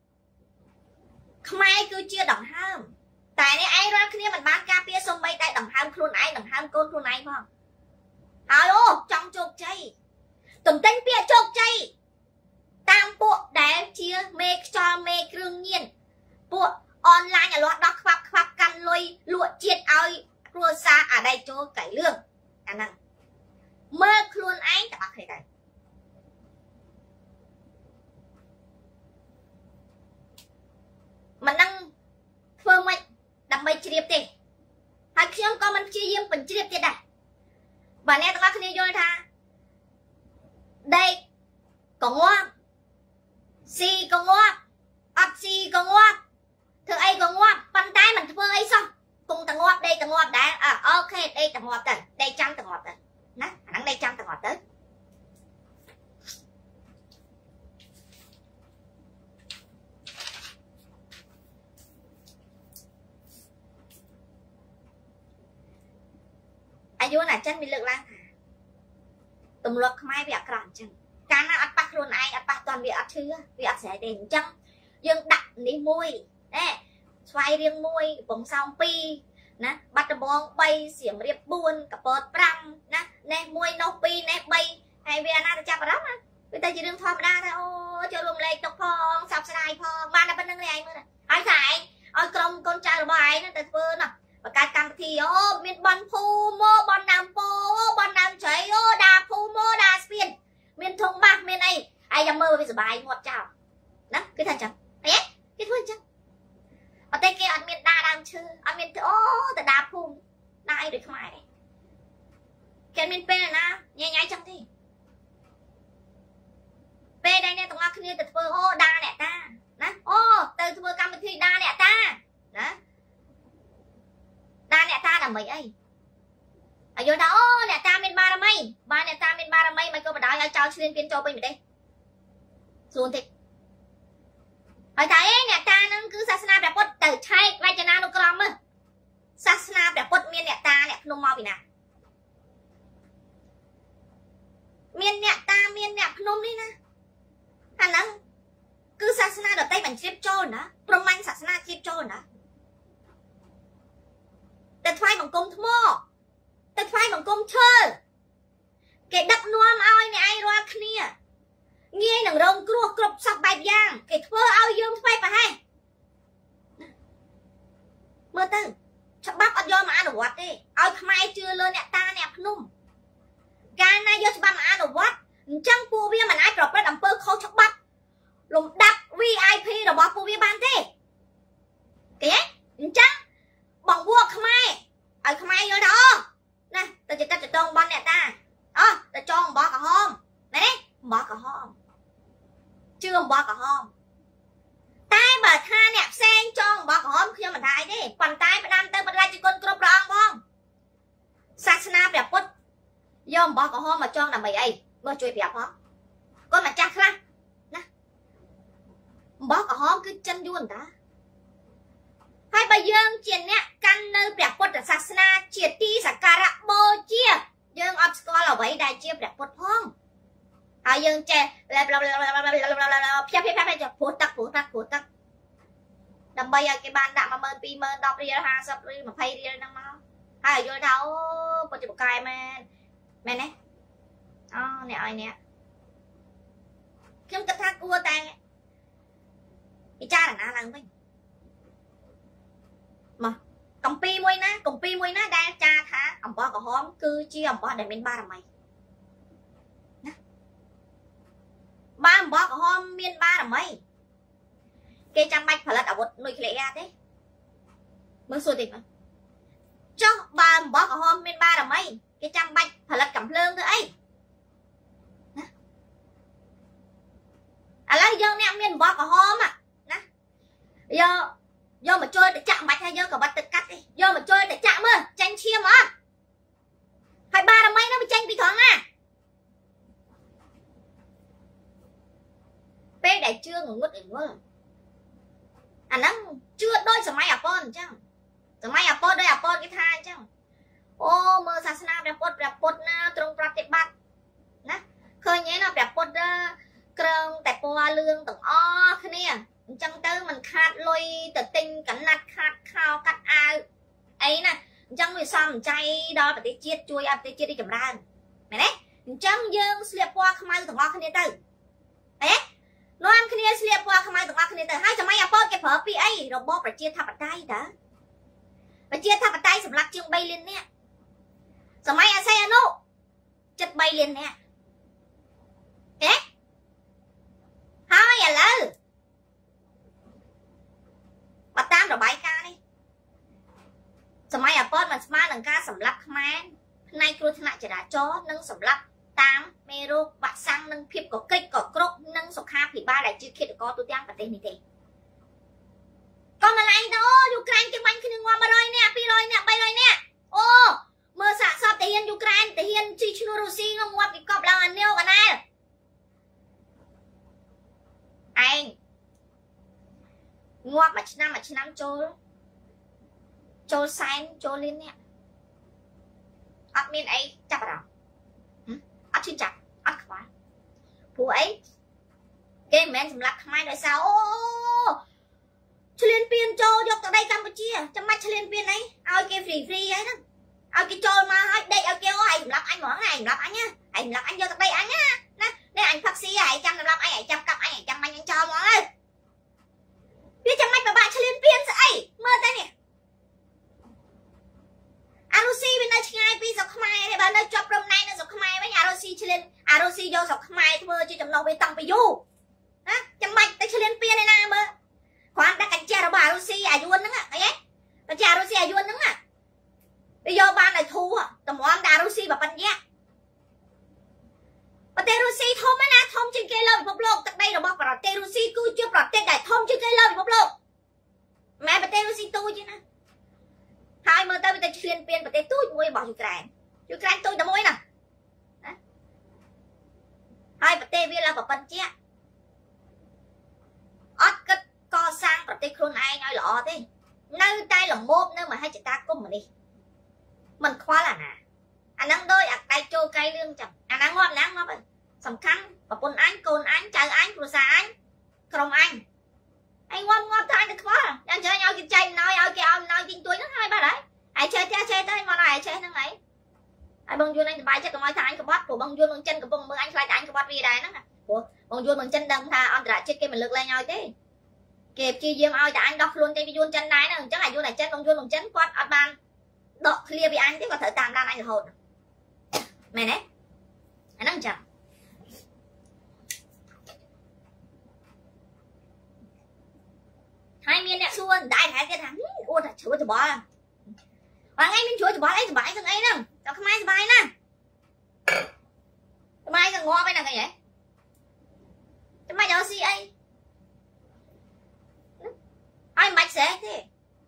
ខ្មែរគឺជាដង្ហើមតែនេះឯងរាល់គ្នាមិនបានការពារសំបីតែដង្ហើមខ្លួនឯងដង្ហើមកូនខ្លួនឯងផងហើយចង់ជោគជ័យទន្ទិញពាក្យជោគជ័យតាមពួកដែលជាមេខ្យល់មេគ្រឿងញៀនពួកអនឡាញឲ្យលាស់ដោះខ្វាប់កាន់លុយលក់ជាតិឲ្យគ្រួសារអាដៃចូលកៃលឿងអាហ្នឹងមើលខ្លួនឯងទាំងអស់គ្នាដែរមិនដឹងធ្វើម៉េចដើម្បីជ្រាបទេហើយខ្ញុំក៏មិនព្យាយាមបញ្ជ្រាបទៀតដែរបើអ្នកទាំងអស់គ្នាយល់ថាដេកក៏ងាប់ស៊ីក៏ងាប់អត់ស៊ីក៏ងាប់ធ្វើអីក៏ងាប់ប៉ុន្តែមិនធ្វើអីសោះគង់តែងាប់ដេកតែងាប់ដែរអូខេដេកតែងាប់ទៅដេកចាំតែងាប់ទៅណាអាហ្នឹងដេកចាំតែងាប់ទៅអាយុអាចិនមានលើកឡើងថាទម្លាប់ខ្មែរវាអាក្រក់អញ្ចឹងកាលណាអត់ប៉ះខ្លួនឯងអត់ប៉ះតន់វាអត់ឈឺវាអត់ស្រែកទេអញ្ចឹងយើងដាក់នេះមួយស្វាយរៀង1កំពង់សោម2ណាបាត់ដំបង3សៀមរាប4កពត5ណានេះ1នោះ2នេះ3ហើយវាណាទៅចាប់អារម្មណ៍ណាវាតែជារឿងធម្មតាថាអូចូលរួមលេខទុកផងសោកស្ដាយផងបានតែប៉ុណ្្នឹងទេឯងមើលហើយថាឯងឲ្យក្រុមកូនចៅរបស់ឯងទៅធ្វើណាបង្កើតកម្មវិធីមានបនភូមិបនដើមពោបនដើមជ្រៃដាភូមិដាស្ពានមានធុងបាសមានអីឯងចាំមើលវាសុបាយងាត់ចោលណាគេថាអញ្ចឹងអីគេធ្វើអញ្ចឹងអត់ទេគេអត់មានដាដើមឈើអត់មានទៅដាភូមិដាអីដូចខ្មែរទេគេមានពេលណាញ៉ៃចឹងទេពេលដែលអ្នកទាំងអស់គ្នាទៅធ្វើដាអ្នកតាណាទៅធ្វើកម្មវិធីដាអ្នកតាណាដាអ្នកតាដើម្បីអីឲ្យយល់ថាអ្នកតាមានបារមីបានអ្នកតាមានបារមីមិនក៏បដ ாய் ឲ្យចោលឈ្លានពានចូលពេញប្រទេសសួនតិចហើយថាអ្នកតានឹងគឺសាសនាព្រះពុទ្ធទៅឆែកវចនានុក្រមមើលសាសនាព្រះពុទ្ធមានអ្នកតាអ្នកភ្នំមកពីណាមានអ្នកតាមានអ្នកភ្នំនេះណាអាហ្នឹងគឺសាសនាដទៃមិនជ្រាបចូលណាប្រមាញ់សាសនាជ្រាបចូលណាតែថ្វាយបង្គំថ្មតែថ្វាយបង្គំឈើគេដឹកនាំឲ្យអ្នកឯងរាល់គ្នាងាយនឹងរងគ្រោះគ្រប់សពបែបយ៉ាងគេធ្វើឲ្យយើងស្វែងប្រហែស mơ tư chắc bắp ăn do mà ăn ở quạt đi ôi mai chưa lên nè ta nè nung gan này do bắp mà ăn ở quạt chẳng pu bia mà ai đọc ra đầm bơ khâu chắc bắp lùng đập VIP rồi bỏ pu bia ban thế kìa chẳng bằng vua mai ở mai vô đó nè ta chỉ ta cho bon nè ta đó ta cho bỏ cả hôm này bỏ cả hôm chưa bỏ cả hôm tay bà tha nẹp sen cho bỏ cả hôm khi mà thay đi còn tay bà đam tới bà ra cho con cướp rong không Sasana đẹp quất do bỏ cả hôm mà cho là mày ấy mơ chơi đẹp không con mà chắc ra nè bỏ cả hôm cứ chân vuông ta hai bà dương chuyện nè căn nơi đẹp quất là Sasana triệt ti sakara bô chia dương obscore là vậy đại chia đẹp quất không dương chè phút tắc đầm bây cái bàn đạm mà mơn pi mơn đọc đi ha sắp đi mà phay đi năng máu hai vô đâu có chụp cài mà mẹ nè nè ơi nè chúng ta thắc cua tay cái cha là nào lần thôi mà công pi mui ná đa cha thả ông bỏ cái hóm cứ chi ông bỏ để bên ba là mày ba bỏ cái hôm miên ba là mấy cái trăm bạch phải là một nuôi lệ ra thế mới xui tìm cho ba bỏ cái hôm miên ba là mấy cái trăm bạch phải là cầm lương thôi ấy lấy giờ nè miên bỏ cái hôm à giờ mà chơi để chạm bạch hay giờ cả bắt tự cắt đi giờ mà chơi để chạm ơi tranh chia mà phải ba là mấy nó mới tranh bị thoáng à bé đại chưa ngủ ngất ngủ nó chưa đôi sờ máy apple chứ sờ máy apple đây apple cái thai chứ ô mơ Sasana đẹp na trong prate bát nè khơi nhé nó đẹp krong tại po lương từng o thế nè chẳng tới mình khát lôi từ tinh cảnh nát khát khao cắt ai ấy nè chẳng vì sao mình chay đó phải tiết chiết chui ăn tiết chiết đi chậm ra mày đấy chẳng dương slip qua không ai từng o thế này từ đấy nó ăn cái này slip qua không ai từng o thế này từ hai chấm mấy apple cái phở pi ấy rồi bóp phải chia tháp tay đó phải chia tháp tay sầm lắc chương bay lên nè sầm mấy ăn xe nó chất bay lên nè thế hai lỡ bắt tam rồi bay ca đi sầm mấy apple mình smart đằng ca sầm lắc man nay tôi thế này chỉ đã chó nâng sầm lắc tám mero bạc sang nâng phim có cây có crop nâng sọc ha thì ba lại chưa kết được có tôi đang tên như thế con mà lại đó Ukraine cái bánh khi ngon mà rồi nè pi rồi nè bay rồi nè ô mơ xạ sắp thể hiện Ukraine thể hiện Chichnorosi ngon ngoặt cái cọp là anh nêu cả này anh ngoặt mà năm trôi sign trôi lên nè admin ấy chắc vào ắt xin chặt ắt khóa phụ ấy cái mẹ sầm lắc mai rồi sao ô cho lên pin cho dọc từ đây Campuchia cho mai cho lên pin ấy ao cái free ấy đó ao cái cho mà đây ao kêu anh lắc anh món này anh lắc anh nhá anh lắc anh vô từ đây anh á nè đây anh phát xí ai trăm lắc anh trăm cặp anh trăm anh cho món ơi biết cho mai bạn cho lên pin ấy mơ tay nè Arosi bên đây ngay bây giờ không ai này bạn ơi chọc hôm nay nó giờ không ai với nhà Arosi cho lên Arosi vô giờ không ai thôi chứ chồng đâu về tăng bị du hả chăm bạch tay cho lên pin này nè mơ khoan đã cảnh cha đâu bà Arosi à vuông nữa à ấy bà cha Arosi à vuông nữa à bây giờ ban này thu à tầm món Arosi bà bánh giá bà Arosi thông mấy nè thông trên cây lơ bốc lô tận đây là bọc bà Arosi cứ chưa bọc tên đại thông trên cây lơ bốc lô mẹ bà Arosi tôi chứ nè hai mơ tới bây giờ chuyên viên và tôi mua bỏ Ukraine tôi đã mua nè hai bật tê viên là bật bật chứ ớt cất co sang bật tê khuôn ai nói lọ thế nơi tay là mốt nơi mà hai chị ta cùng mà đi mình khoa là nè anh đang đôi tay trô cây lương chồng anh đang ngọt rồi sầm khăn và con anh cồn anh chờ anh của xa anh không anh ngon thôi được quá đang chơi nhau cái chanh nói cái ông nói kinh túi nó hai ba đấy ai chơi tới mà này chơi nó ấy ai bông vuông anh bài chắc có nói thằng anh có bắt của bông vuông bằng chân của bông anh khai anh có bắt vì đài nó của bông vuông bằng chân đằng thà ông đã chết cái mình lực lên nhau thế kịp chia riêng oi tại anh đọc luôn tay yun chân đái nữa chắc là yun này chân bằng chân quát ở ban đọc clear với anh tiếp có thể tạm đan anh được hồn mày đấy anh đang chẳng hai miền nè xuân đại thái cái thằng ôi thật chúa cho bò và ngay mình chúa cho bò ấy cho bãi thằng ấy nè cho không ai cho bãi nè cho mai thằng ngon bên nào cái vậy cho mai giờ gì ấy ai mạch sẽ thế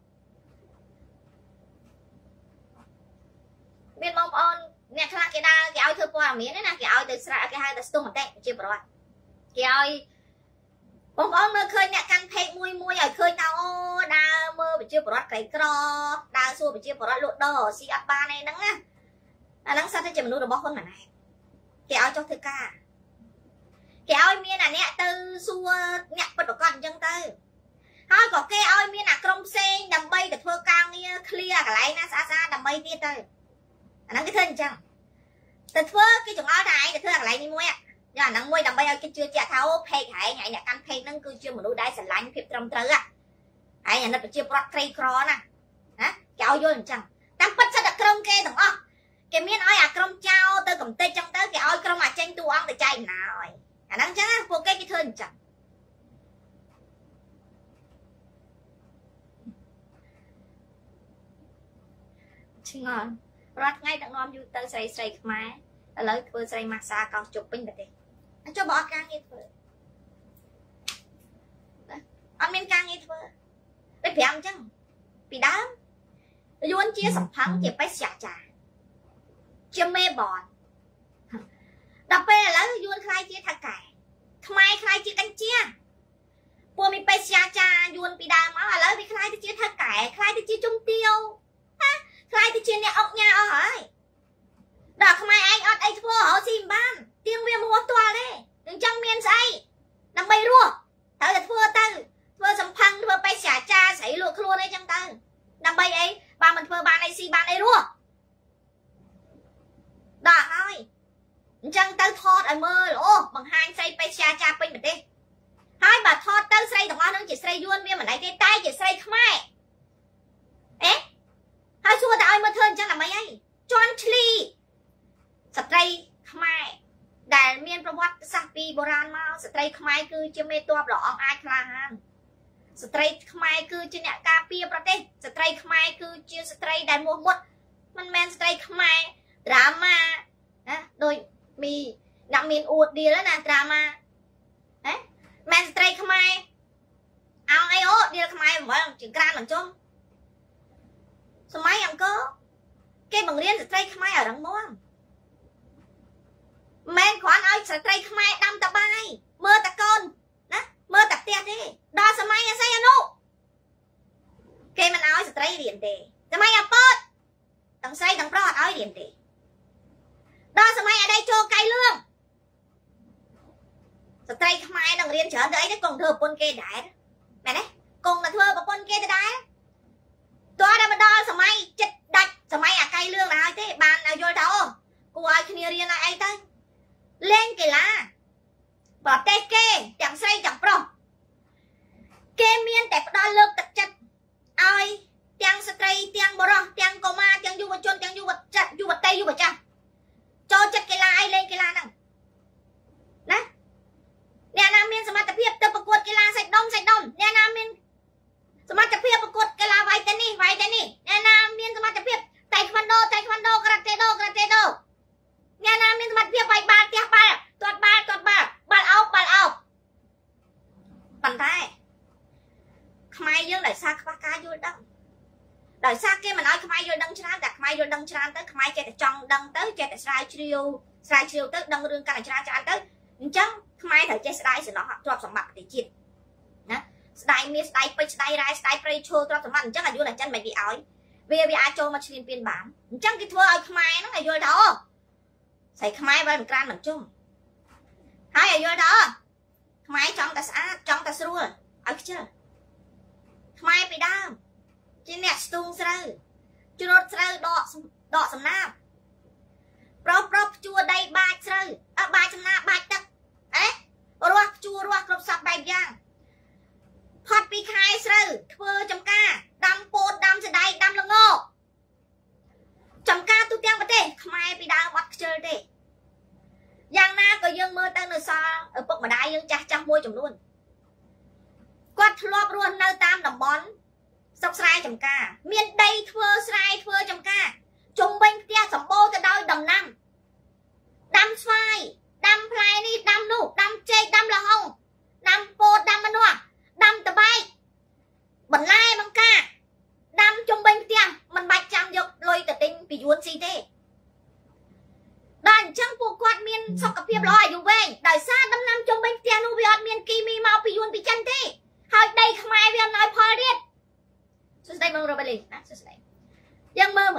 miền mông on nè khá cái đa cái ao thưa qua miếng đấy nè cái ao từ sạ cái hai từ stung một tệ chưa bỏ cái ao bông on mơ khơi nè căn phê mui mui ở khơi tao đa mơ bị chưa bỏ cái cro đa xua bị chưa bỏ lụt đỏ si áp ba này nắng á nắng sao thế chỉ mình nuôi được bao con mà này cái ao cho thưa ca cái ao miếng là nè từ xua nè bắt đầu con chân tư thôi có cái ao miếng là công sen đầm bay được thưa cao nghe clear cả lại na xa đầm bay kia tư nắng cái thân chẳng từ thưa cái chủng áo này từ thưa lại đi mua ạ giờ nắng mua đầm bay cái chưa chả tháo phê hải nhảy nhặt ăn phê nâng cứ chưa một đôi đai sẵn lạnh kịp trong trớ à hãy nhận được chưa bọt cây cro nè hả kéo vô làm chẳng tam bất sao được công kê thằng o cái miếng oi à công trao tôi cầm tê trong tới cái oi công mà tranh tu ông để chạy nào nắng chẳng vô cái thân chẳng ngon rót ngay đặng ngon vô tới xây xây máy lấy vừa xây massage còn chụp pin bật đi anh cho bỏ càng nghe thôi anh men càng nghe thôi để phèm chăng vì đó luôn chia sập thắng chỉ phải xả trà chia mê bòn đập bê là lấy luôn khai chia thằng cải mai khai chia canh chia bùa mình phải xả trà luôn vì đàm á lấy vì khai chia thằng cải khai chia trung tiêu khai thì chuyện này ốc nhà ở hỏi đọc không ai anh ọt ấy thua họ xin ban tiếng viên mua tòa đấy đừng chăng miên say nằm bay rùa thở là thua sầm phăng thua bay xả cha xảy luộc luôn đấy chăng tư nằm bay ấy bà mình thua ban này si ban ấy rùa đọc thôi chăng tư thọt ở mơ ô bằng hai say bay xả cha pin bật đi hai bà thọt tư say đồng ăn chỉ say vuông viên mà này cái tay chỉ say không ai ế hai xua ta ai mà thân chắc là mấy ấy John Lee sạch đây khmai đại miềnประวัติศาสตร์ปีโบราณมาสตรีขมายคือจะไม่ตัวหลอกอายคลาหันสตรีขมายคือจะเนี่ยกาเปียประเทศสตรีขมายคือจะสตรีได้หมดมันแมนสตรีขมายดราม่านะโดยมีนักเมียนอูดดีแล้วนะดราม่าแมนสตรีขมายเอาไอโอเดียวขมายเหมือนจึงกลางเหมือนจงสมัยยังก็แกบังเรียนสตรีขมายở đằng mông men khoan ơiสตรีขมายดำตะใบเมื่อตะกอนนะเมื่อตะเตียดิดอสมัยยังไงอะนุแกมันเอาสตรีเรียนเดสมัยอะปอดต้องใส่ต้องปลอดเอาเรียนเดดอสมัยอะได้โจไกลเรื่องสตรีขมายต้องเรียนเฉินได้กงเธอปนเกได้แม่เนี่ยกงlà thưa và ponเกได้ตัวได้มาดอสมัยจิตดัดสมัยอะไกลเรื่องอะไรที่บ้านเอาโยนเท่ากูไอ้คนเรียนอะไรเต้เล่นกีฬาบอกเต้เก้จังไส้จังโปรเกมเมียนแต่ดอเลิกตัดจัดไอ้เตียงสตรีเตียงบรอเตียงโกมาเตียงยูวชนเตียงยูวจัดยูวเตยูวจังโจจัดกีฬาไอ้เล่นกีฬานั่งนะเนี่ยนาเมียนสมัติเพียบเตประกวดกีฬาใส่ดมเนี่ยนาเมียนสมัติเพียบประกวดกีฬาไวเตนี่เนี่ยนาเมียนสมัติเพียบไทควันโดกระเตโดเนี่ยนาเมียนสมัติเพียบไวบาลเตียบาลตรวจบาลเอาปั่นได้ขมายเยอะหลายซากปากกาโยดังหลายซากเกมันน้อยขมายโยดังชนะแต่ขมายโยดังชนะเต้ขมายเจแต่จังดังเต้เจแต่สายชิวเต้ดังเรื่องการชนะจานเต้จังขมายเถอะเจสไลด์สิเนาะตรวจสมบัติติจิตนะสไลด์มีสไลด์ไปสไลด์ไรสไลด์ไปโชว์ตรวจสมบัติจังอายุหลายจันไม่ดีอ้อยเวียโจมาเชียนเปลี่ยนบ้านจังกี่ทัวร์เอาขมายนั่งอายุเท่าใส่ขมายไว้เหมือนกันเหมือนจุ่มให้อายุเท่าขมายจังแต่สะอาดจังแต่สรู้เอาเชื่อขมายไปด้ามจีเนสตุงสระจูรถสระดอกสำนาบปรบจัวได้บายสระบายสำนาบายตักรัวจัวรัวกรบสับใบย่างพอดពីខែស្រូវធ្វើចំការដាំពោតដាំស្ដាយដាំល្ងចំការទូទាំងប្រទេសខ្មែរពីដើមអត់ខ្ជិលទេយ៉ាងណាក៏យើងមើលទៅនៅសល់ឪពុកម្ដាយយើងចាស់ចាស់មួយចំនួនគាត់ធ្លាប់រស់នៅតាមតំបន់ស្រុកស្រែចំការមានដីធ្វើស្រែធ្វើចំការជុំវិញផ្ទះសម្បូរទៅដោយដំណាំដាំស្វាយដាំផ្លែនេះដាំនោះដាំចេកដាំល្ហុងដាំពោតដាំម្នាស់ដាំតបែកបន្លែបង្ការដាំជុំវិញផ្ទះមិនបាច់ចាំយកលុយទៅទិញពីយួនស៊ីទេដល់អញ្ចឹងពួកគាត់មានសុខភាពល្អអាយុវែងដោយសារដំណាំជុំវិញផ្ទះនោះវាអត់មានគីមីមកពីយួនពីចិនទេហើយដីខ្មែរវាអំណោយផលទៀតសួស្ដីបងរ៉ូបេលីណាសួស្ដីយើងមើល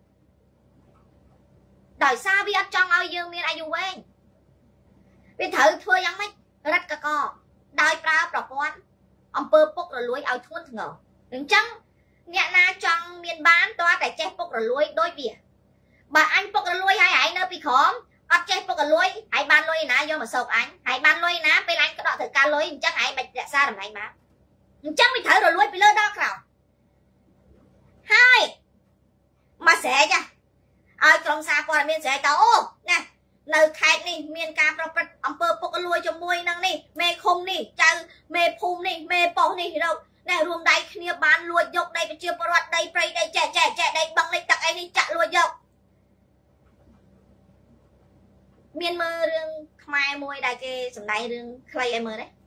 ដោយសារវាអត់ចង់ឲ្យយើងមានអាយុវែងវាត្រូវធ្វើយ៉ាងម៉េចរឹតកកដោយប្រើប្រព័ន្ធអំពើពុករលួយឲ្យធ្ងន់ធ្ងរអញ្ចឹងអ្នកណាចង់មានបានតើតែចេះពុករលួយដូចវាបើអញពុករលួយហើយឯងនៅពីក្រោមអត់ចេះពុករលួយហើយបានលុយណាយកមកសោកអញហើយបានលុយណាពេលអញក៏ដកត្រូវការលុយអញ្ចឹងឯងបាច់រក្សាតំណែងមកអញ្ចឹងវាត្រូវរលួយពីលើដល់ក្រោមហើយមកស្រែកឲ្យក្រុមសារព័ត៌មានស្រែកទៅអូណានៅខេត្តនេះមានការប្រព្រឹត្តអំពើពុករលួយជាមួយនឹងនេះមេឃុំនេះចៅមេភូមិនេះមេប៉ុស្តិ៍នេះរកណែរួមដៃគ្នាបានលួចយកដីប្រជាពលរដ្ឋដីព្រៃដីចែកដីបឹងលិចទឹកអីនេះចាក់លួចយកមានមើលរឿងខ្មែរមួយដែលគេសម្ដែងរឿងខ្លីឲ្យមើលទេ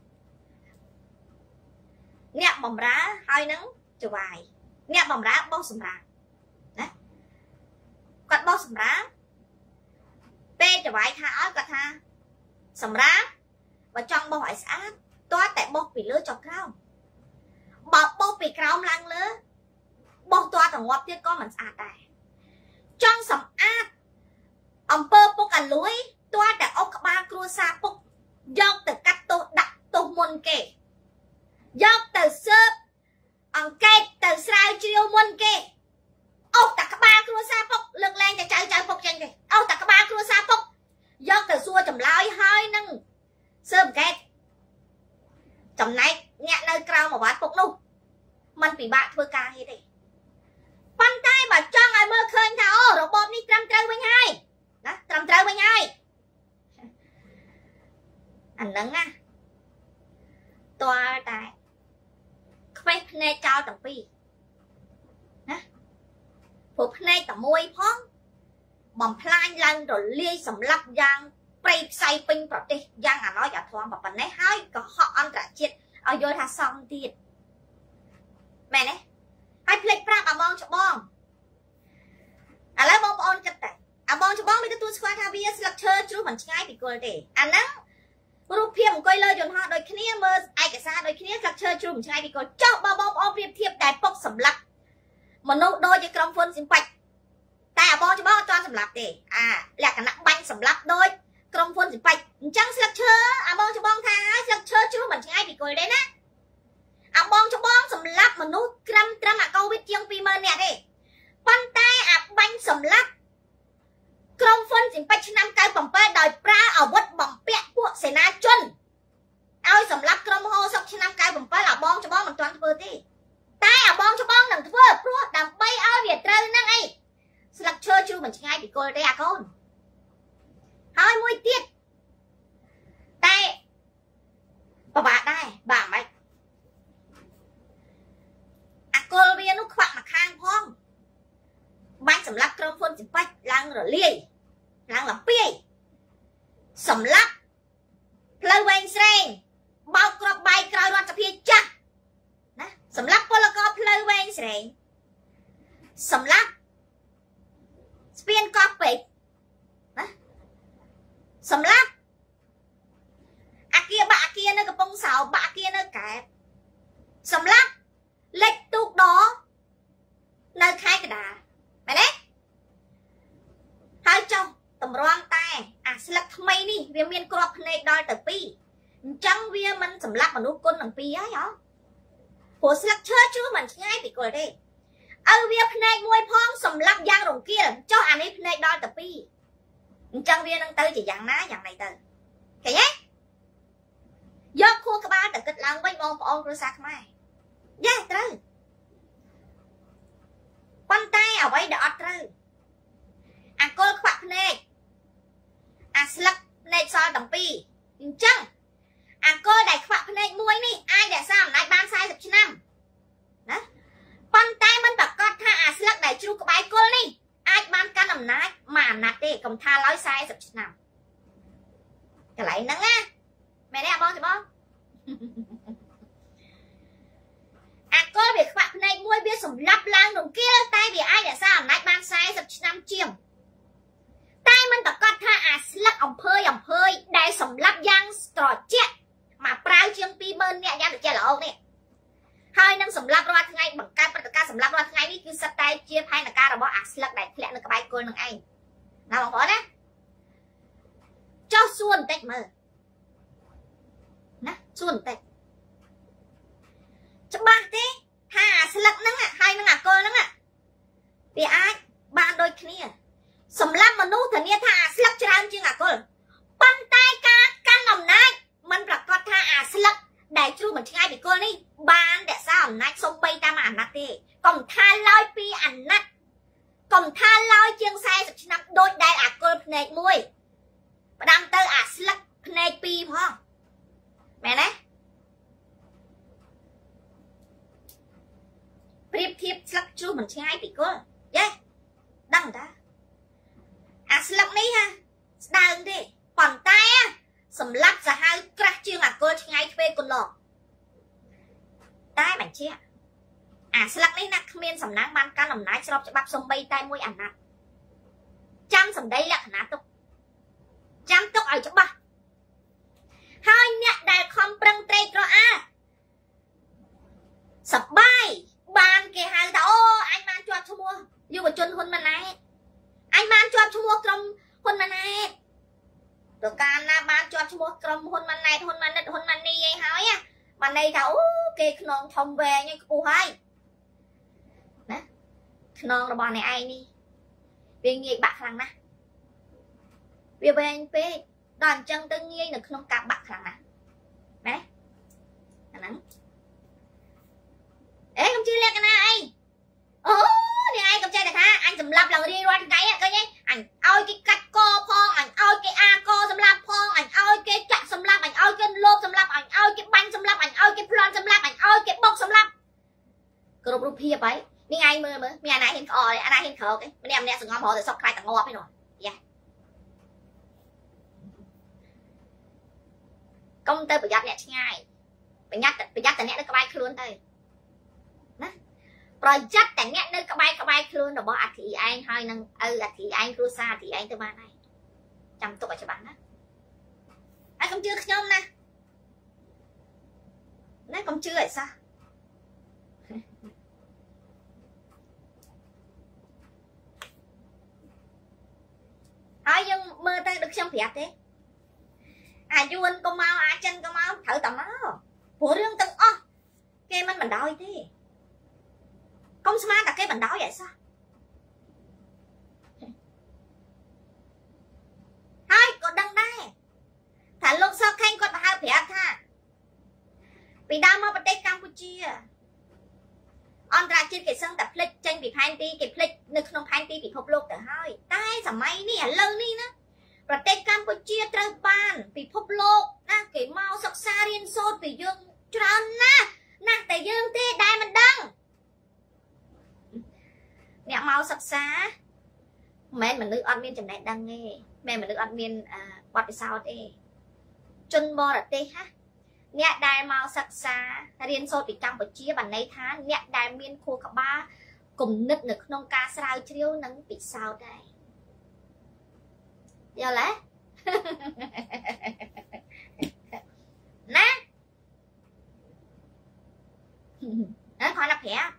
អ្នកបំរើហើយនឹងចវាយអ្នកបំរើបោះសម្រាមណាគាត់បោះសម្រាមពេលចវាយថាឲ្យគាត់ថាសម្រាមបើចង់បោះឲ្យស្អាតតើតែបោះពីលើចុះក្រោមបើបោះពីក្រោមឡើងលើបោះតើតងាប់ទៀតក៏មិនស្អាតដែរចង់សម្អាតអំពើពុកអលួយតើតែអុកក្បាលគ្រួសារពុកយកទៅកាត់ទោសដាក់ទោសមុនគេយកទៅស៊ើបអង្កេតទៅស្រាវជ្រាវមុនគេអុកតែក្បាលគ្រួសារពុកលើកលែងតែចៅពុកចេញទេអុកតែក្បាលគ្រួសារពុកយកទៅសួរចម្លើយហើយនឹងស៊ើបអង្កេតចំណែកអ្នកនៅក្រៅអាវ៉ាត់ពុកនោះมันពិបាកធ្វើការហេតុទេប៉ុន្តែបើចង់ឲ្យមើលឃើញថាអូរបបនេះត្រឹមត្រូវវិញហើយណាត្រឹមត្រូវវិញហើយអាហ្នឹងណាតើតែខ្វេះភ្នែកចោលទាំងពីរណាព្រោះភ្នែកតែមួយផងបំផ្លាញឡើងរលាយសម្លាប់យ៉ាងព្រៃផ្សៃពេញប្រទេសយ៉ាងអាណោចអាធំប៉ុណ្ណេះហើយក៏ហក់អន្តរជាតិឲ្យយល់ថាសំទៀតមែនទេហើយភ្លេចប្រាប់អាបងច្បងឥឡូវបងប្អូនគិតតែអាបងច្បងមិនទទួលស្គាល់ថាវាស្លឹកឈើជ្រុះមិនឆ្ងាយពីគល់ទេអាហ្នឹងរូបភាពអង្គុយលើយន្តហោះដូចគ្នាមើលឯកសារដូចគ្នាស្លឹកឈើជ្រុះមិនឆ្ងាយពីគល់ចុះបើបងប្អូនប្រៀបធៀបតែពុកសម្លាប់មនុស្សដូចជាក្រុមហ៊ុនស៊ីមប៉ាច់តែអាបងច្បងអត់ទាន់សម្លាប់ទេអាលក្ខណៈបាញ់សម្លាប់ដូចក្រុមហ៊ុនស៊ីមប៉ាច់អញ្ចឹងស្លឹកឈើអាបងច្បងថាហើយស្លឹកឈើជ្រុះមិនឆ្ងាយពីគល់ទេណាអាបងច្បងសម្លាប់មនុស្សត្រឹមអាកូវីដជាង 20000 នាក់ទេប៉ុន្តែអាបាញ់សម្លាប់ក្រុមហ៊ុនស៊ីមប៉ាច់ឆ្នាំ97ដោយប្រើអាវុធបំពាក់ពួកសេនាជនឲ្យសម្លាប់ក្រុមហ៊ុនសុកឆ្នាំ97អាបងច្បងមិនទាន់ធ្វើទេតែអាបងច្បងនឹងធ្វើព្រោះដើម្បីឲ្យវាត្រូវនឹងអីស្លឹកឈើជ្រុះមិនឆ្ងាយពីគល់ទេអាកូនហើយមួយទៀតតែពិបាកដែរបាក់មិនអាគល់វានោះខ្វាក់មកខាងផងបាញ់សម្លាប់ក្រុមហ៊ុនស៊ីមប៉ាច់ឡើងរលាយឡើងលំពាយសម្លាប់ផ្លូវវែងស្រេងបោកគ្រាប់បាយក្រោយរដ្ឋសភាចាស់ណាសម្លាប់ពលករផ្លូវវែងស្រេងសម្លាប់ស្ពានកោះពេជ្រណាសម្លាប់អាគារបាក់អាគារនៅកំពង់សោមបាក់អាគារនៅកែបសម្លាប់លេខទូកដនៅខេត្តកណ្ដាលមែនទេហើយចុះតម្រាំតែអាស្លឹកថ្មីនេះវាមានគ្រាប់ភ្នែកដល់ទៅ2អញ្ចឹងវាមិនសម្លាប់មនុស្សគុណទាំង2ហើយហ៎ព្រោះស្លឹកឈើជ្រុះមិនឆ្ងាយពីគល់ទេឲ្យវាភ្នែកមួយផងសម្លាប់យ៉ាងរង្គាលចុះអានេះភ្នែកដល់ទៅ2អញ្ចឹងវានឹងទៅជាយ៉ាងណាយ៉ាងណីទៅឃើញទេយកខួរក្បាលទៅគិតឡើងវិញបងប្អូនគ្រួសារខ្មែរ dạ trừ quan tay ở vậy đọt trừ cô khoác này slug này soi tầm pi chăng cô đại khoác này muối ní ai để sao này ban sai 10 năm đó quan tay mình bật con tha slug đại chu của bài cô ní ai ban căn làm nát mà nát đi cầm tha lối sai 10 năm cái lại nắng á mẹ đấy bông thì bông cô việc khoác này muối biết sủng lắp lang đồng kia tay vì ai để sao này ban sai 10 năm chiêm tay mình bật con tha slug ông phơi đại sủng lắp giang trò chết mà prao chiêng pi bên nè ra được chơi lộn nè hai năm sủng lắp ra ngay bằng cái bật ca sủng lắp ra ngay đi cứ sát tay chia hai là ca rồi bỏ slug đại lẹ nó cái bài cô nương anh nào bằng bỏ đấy cho xuân tết mơ nè xuân tết cho ba thế slug nắng hai nắng cô nắng vì ai ba đôi kia sủng lắp mà nú thần nia tha slug trao chưa cô bàn tay ca căn nằm nai mình là con tha slug đại chu mình ngay bị cô đi ban để sao nai xong bay ta mà ăn nát đi còn tha lôi pi ăn nát còn tha lôi chiêng xe 10 năm đôi đại cô này muối và đang tới slug này pi phong mẹ đấy priệp thiệp slug chu mình ngay bị cô yeah đăng ta slug này ha đăng đi còn tay sầm lắc ra hai crack chưa cô ngay thuê con lò tay mảnh chia slug này nè miên sầm nắng ban can làm nái cho bắp sông bay tay môi ăn nát chăm sầm đây là nát tục chăm tục ở chỗ ba hai nhẹ đại không prăng tây cho sập bay ban kia hai ta ô anh ban cho cho mua yêu một chân hôn mà này anh ban cho mua trong hôn mà này được ca na ban cho mua trong hôn mà này hôn mà đi vậy hỏi mà này thấu kê non thông về như cô hai nè non là bọn này ai đi vì nghĩ bạc thằng nè vì bên pe đoàn chân tự nhiên được non cặp bạc thằng nè đấy nắng ê không chưa lên cái này thì ai cầm chơi này ha anh cầm lập lần đi qua cái coi nhé anh ơi cái cắt co phong anh ơi cái co xâm lập phong anh ơi cái chặt xâm lập anh ơi cái lốp xâm lập anh ơi cái bánh xâm lập anh ơi cái plan xâm lập anh ơi cái bốc xâm lập cơ rụp hiệp ấy mi ai mơ mi anh này hiện khờ anh này hiện khờ cái bên em nè sự ngon họ thì sọc khai tặng ngọt ấy rồi yeah công tơ phải giặt nhẹ ngay phải nhặt tại nhẹ nó cái bay luôn thôi rồi chắc tại nhẹ nơi cái bay luôn rồi bỏ thì anh hơi năng thì anh cua xa thì anh tới ba này chăm tục ở cho bạn đó anh không chưa nhôm nè nó không chưa vậy sao hỏi nhưng mơ ta được xong thiệt thế duôn con mau chân con mau thử tầm máu của riêng từng cái mình đòi thế không smart là cái mình đói vậy sao hai còn đăng đây thả lúc sau khanh còn hai phép ha vì đau mà bật đây Campuchia on ra trên cái sân tập lịch tranh bị phanh đi cái lịch nước không phanh đi bị phục lục từ hai tay sầm máy nè lâu đi nữa và tây Campuchia trời ban bị phục lục na cái mau sọc xa riêng sốt vì dương tròn na tại dương tê đai mình đăng nè mau sắc xá mẹ mình nước ăn miên chấm này đang nghe mẹ mình nước ăn miên bọt đi sao thế chân bò là tê ha nè đài mau sắc xá riêng sốt bị Campuchia bản này thá nè đài miên khô cả ba cùng nứt nực nông ca sao chiếu nắng bị sao đây giờ lẽ nè nó khỏi là phẻ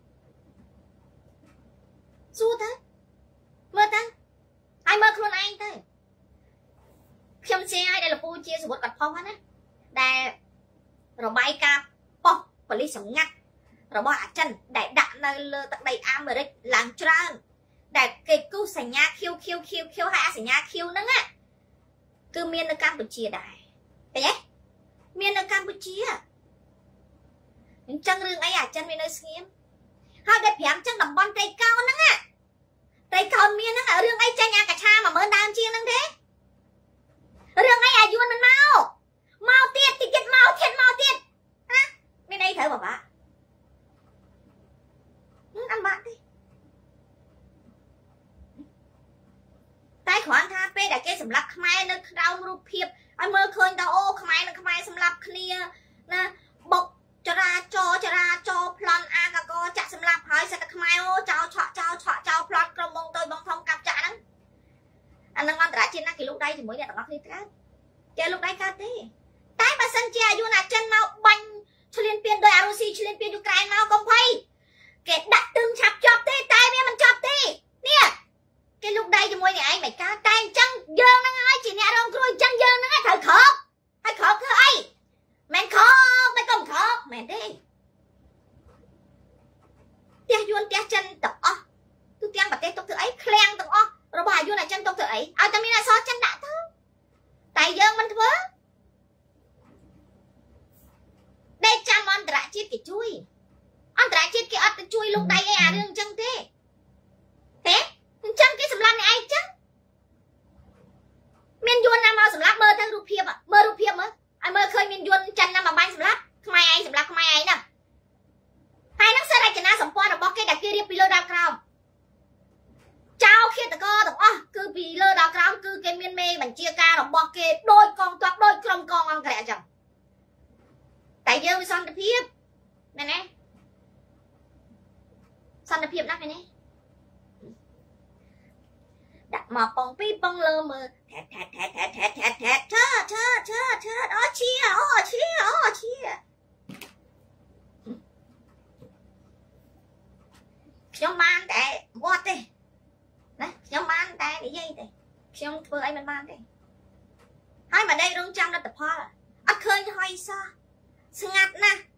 xua thế mơ thế ai mơ không anh thế khiêm xe ai đây là phu chia một cặp phong hết á đè rồi bay ca phong và ly sống ngắt rồi bỏ chân để đặt nơi lơ tận đây am ở đây làm trơn để cái cứu sảy nhà khiêu hai sảy nhà khiêu nữa á cứ miền ở Campuchia đài cái nhé miền ở Campuchia chẳng rương ấy chân mình nơi nghiêm hai đẹp hiểm chẳng đầm bon tay cao nắng à tay cao miên nắng ở rương ấy cha nhà cả cha mà mới đang chiên nắng thế rương ấy vui mình mau tiết thì chết mau tiết hả bên đây thử bà ăn bạn đi tay khoản tha pe đã cái sầm lấp khai nó đau rụp hiệp ai mơ khơi tao ô khai sầm lấp kia nè bọc cho ra cho plan a cả co chặt sầm lấp hỏi sẽ khai ô chào plan cầm bông tôi bông phong cặp chả nắng anh đang ăn trả trên cái lúc đây thì mới nhận được đi khác chơi lúc đây khác thế tay bà sân chia vô là chân mau banh cho liên biên đôi Russia cho liên biên Ukraine mau công phay cái đặt từng chập chọc thế tay mẹ mình chọc thế nè cái lúc đây thì mỗi ngày anh mày cá tay chân dơn nó ngay chị nè đâu rồi chân dơn nó ngay thở khóc thưa ai mày khóc mày không khóc mày đi tia vuông tia chân tập tôi tia bật tia tôi ấy khen tôi rồi bà vuông là chân tôi ấy ai tao mi là so chân đã thôi tay dơn mình thôi đây chăm on trả chết cái chui on trả chết cái ớt chui lúc đây à đừng chân thế chân cái sầm lăn này ai chứ miền duôn nam mơ sầm lắp mơ thằng rụp hiệp à mơ rụp hiệp á ai mơ khơi miền duôn chân nam mà banh sầm lắp không ai sầm lắp không ai nè hai nó sẽ ra chân na sầm qua được bóc cái đặc kia đi pillar đào cao chao kia tao co cứ pillar đào cao cứ cái miền mê mình chia ca được bóc cái đôi con toạc đôi con ăn kẹt chẳng tại giờ son được hiệp này nè son được hiệp nè này đặt mà bông pi bông lơ mơ thẹt đó chiaខ្ញុំបានតែវត្តទេណាខ្ញុំបានតែនិយាយទេខ្ញុំធ្វើអីមិនបានទេហើយមកđâyរងចាំលទ្ធផលអត់ឃើញហើយសោះស្ងាត់ណាស់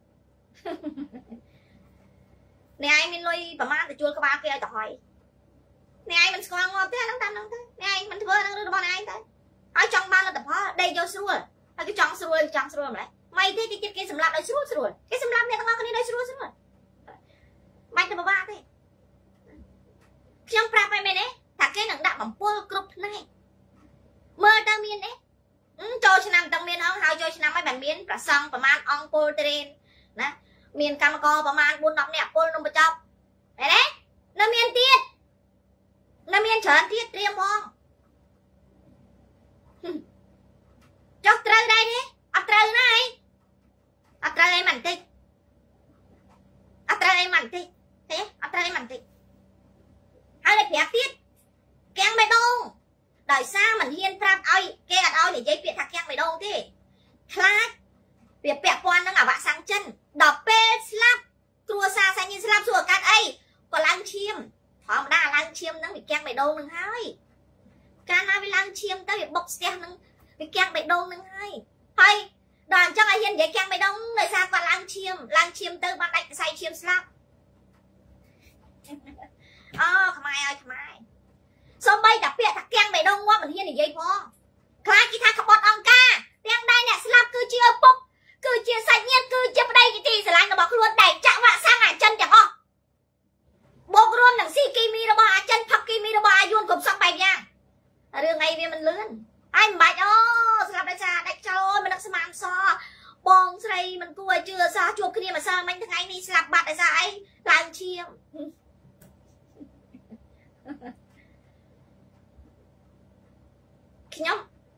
អ្នកឯងមានលុយប្រមាណទៅជួលក្បាលគេឲ្យទៅហើយអ្នកឯងមិនស្គាល់ងាប់ទេហ្នឹងតាមហ្នឹងទៅអ្នកឯងមិនធ្វើហ្នឹងរបស់អ្នកឯងទៅហើយចង់បានលទ្ធផលដេកយកស្រួលហើយគេចង់ស្រួលម្ល៉េះមិនទេគេចិត្តគេសម្លាប់ឲ្យស្រួលគេសម្លាប់អ្នកទាំងអស់គ្នាឲ្យស្រួលបាច់ទៅពិបាកទេខ្ញុំប្រាប់ឲ្យមែនទេថាគេនឹងដាក់បំពល់គ្រប់ផ្នែកមើលទៅមានទេចូលឆ្នាំទាំងមានហងហើយចូលឆ្នាំឲ្យបានមានប្រសង់ប្រមាណអង្គពលត្រេនណាមានកម្មករប្រមាណ 4-10 នាក់ពលនំបញ្ចប់មែនទេនៅមានទៀតនៅមានច្រើនទៀតត្រៀមហ្មងចុះត្រូវដែរទេអត់ត្រូវណាអត់ត្រូវអីមិនតិចអត់ត្រូវអីមិនតិចទេអត់ត្រូវអីមិនតិចហើយលេខ5ទៀតកាំងបេះដូងដោយសារមិនហ៊ានប្រាប់ឲ្យគេអត់ឲ្យនិយាយពាក្យថាកាំងបេះដូងទេខ្លាចវាពាក់ព័ន្ធនឹងអវសង្ចិនដល់ពេលស្លាប់គ្រួសារសាច់ញាតិស្លាប់សួរអាកាត់អីក៏ឡើងឈាមធម្មតាឡើងឈាមហ្នឹងវាកាំងបេះដូងនឹងហើយកាលណាវាឡើងឈាមទៅវាបុកស្ទះនឹងវាកាំងបេះដូងនឹងហើយដល់អញ្ចឹងឲ្យហ៊ាននិយាយកាំងបេះដូងដោយសារគាត់ឡើងឈាមទៅបានដាច់ខ្សែឈាមស្លាប់ខ្មែរឲ្យខ្មែរសូម្បីតែពាក្យថាកាំងបេះដូងងាប់មិនហ៊ាននិយាយផងខ្លាចគេថាក្បត់អង្គការទាំងដែរអ្នកស្លាប់គឺជាឪពុកគឺជាសាច់ញាតិគឺជាប្តីជាទីស្រឡាញ់របស់ខ្លួនដែលចាក់វ៉ាក់សាំងអាចិនទាំងអស់បូករួមនឹងស៊ីគីមីរបស់អាចិនផឹកគីមីរបស់អាយួនគ្រប់សពបែបយ៉ាងរឿងអីវាមិនលឿនហើយមិនបាច់ស្លាប់ដោយសារដាច់ចោលមិននឹកស្មានសបងស្រីមិនគួរឲ្យជឿសោះជួបគ្នាម្សិលមិញថ្ងៃនេះស្លាប់បាត់ដោយសារអីឡើងឈាមខ្ញុំ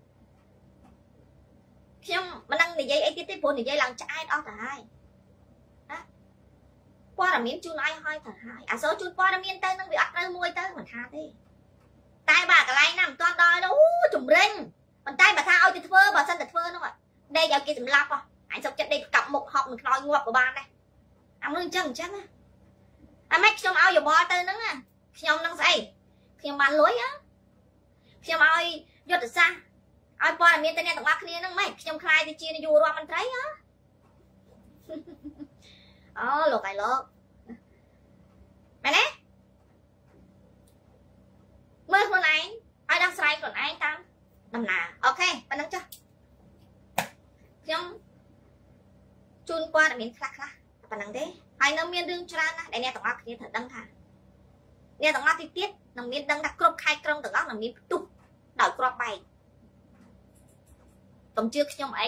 មិនដឹងនិយាយអីទៀតទេព្រោះនិយាយឡើងឆ្អែតអស់ទៅហើយណាព័ត៌មានជូនឲ្យហើយទៅហើយអាសូរជូនព័ត៌មានទៅនឹងវាអត់ត្រូវមួយទៅមិនថាទេតែបើកន្លែងណាមិនទាន់ដល់ទៅជំរិញប៉ុន្តែបើថាឲ្យទៅធ្វើបើសិនតែធ្វើនោះដេកឲ្យគេសម្លាប់អញសុកចិត្តដេកកាប់មុខហប់នឹងខ្នើយងាប់ក៏បានដែរអានោះអញ្ចឹងណាអាម៉េចខ្ញុំឲ្យយោបល់ទៅហ្នឹងខ្ញុំនឹងស្អីខ្ញុំបានលុយខ្ញុំឲ្យយុទ្ធសាស្ត្រឲ្យព័ត៌មានទៅអ្នកទាំងអស់គ្នាហ្នឹងម៉េចខ្ញុំខ្លាយទៅជានាយករដ្ឋមន្ត្រីលោកឯលោកមែនទេមើលខ្លួនឯងឲ្យដោះស្រាយខ្លួនឯងតាមដំណើរអូខេប៉ណ្ណឹងចុះខ្ញុំជូនព័ត៌មានខ្លះប៉ុណ្ណឹងទេហើយនៅមានរឿងច្រើនណាស់ដែលអ្នកទាំងអស់គ្នាត្រូវដឹងថាអ្នកទាំងអស់ទីទៀតនឹងមានដឹងថាគ្រប់ខេត្តក្រុងទាំងអស់នឹងមានផ្ទុះដោយគ្រាប់បែកកុំជឿខ្ញុំអី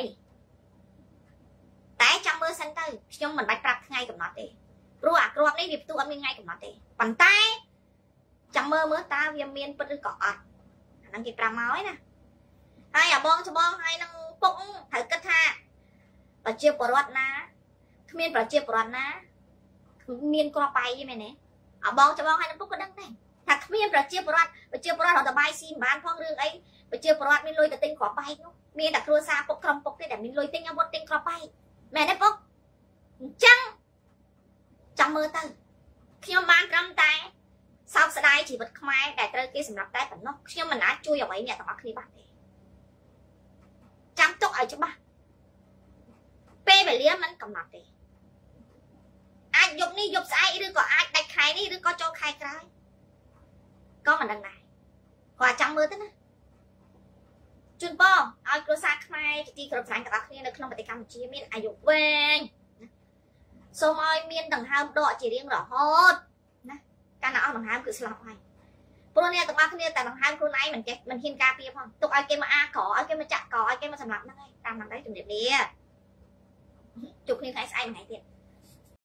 តែចាំមើលសិនទៅខ្ញុំមិនបាច់ប្រាប់ថ្ងៃកំណត់ទេព្រោះអាគ្រាប់នេះវាផ្ទុះអត់មានថ្ងៃកំណត់ទេប៉ុន្តែចាំមើលតើវាមានពិតឬក៏អត់អាហ្នឹងគេប្រាប់មកហើយណាហើយអាបងច្បងហើយនឹងពុកត្រូវគិតថាប្រជាពលរដ្ឋណាគ្មានប្រជាពលរដ្ឋណាមានគ្រាប់បែកទេមែនទេអាបងច្បងហើយនឹងពុកក៏ដឹងដែរថាគ្មានប្រជាពលរដ្ឋរត់ទៅបាយស៊ីមិនបានផងរឿងអីប្រជាពលរដ្ឋមានលុយទៅទិញគ្រាប់បែកនោះមានតែគ្រួសារពុកក្រុមពុកទេដែលមានលុយទិញអាវុធទិញគ្រាប់បែកមែនទេពុកអញ្ចឹងចាំមើលទៅខ្ញុំបានត្រឹមតែសោកស្ដាយជីវិតខ្មែរដែលត្រូវគេសម្រាប់តែប៉ុណ្ណោះខ្ញុំមិនអាចជួយអ្វីអ្នកទាំងអស់គ្នាបានទេចាំទុកឲ្យច្បាស់ពេលវេលាមិនកំណត់ទេអាចយប់នេះយប់ស្អែកឬក៏អាចដាច់ខែនេះឬក៏ចូលខែក្រោយក៏មិនដឹងដែរគាត់ចាំមើលទៅណាជូនបងឲ្យគ្រួសារខ្មែរទីគ្រប់ស្រឡាញ់ទាំងអស់គ្នានៅក្នុងប្រទេសកម្ពុជាមានអាយុវែងសូមឲ្យមានដង្ហើមដកជារៀងរហូតណាកាលណាអស់ដង្ហើមគឺស្លាប់ហើយព្រោះអ្នកទាំងអស់គ្នាតែដង្ហើមខ្លួនឯងមិនហ៊ានការពារផងទុកឲ្យគេមកអាក្រឲ្យគេមកចាក់ក្រឲ្យគេមកសម្លាប់ហ្នឹងឯងតាមហ្នឹងដែរជំរាបលាជួបគ្នាថ្ងៃស្អែកមួយថ្ងៃទៀត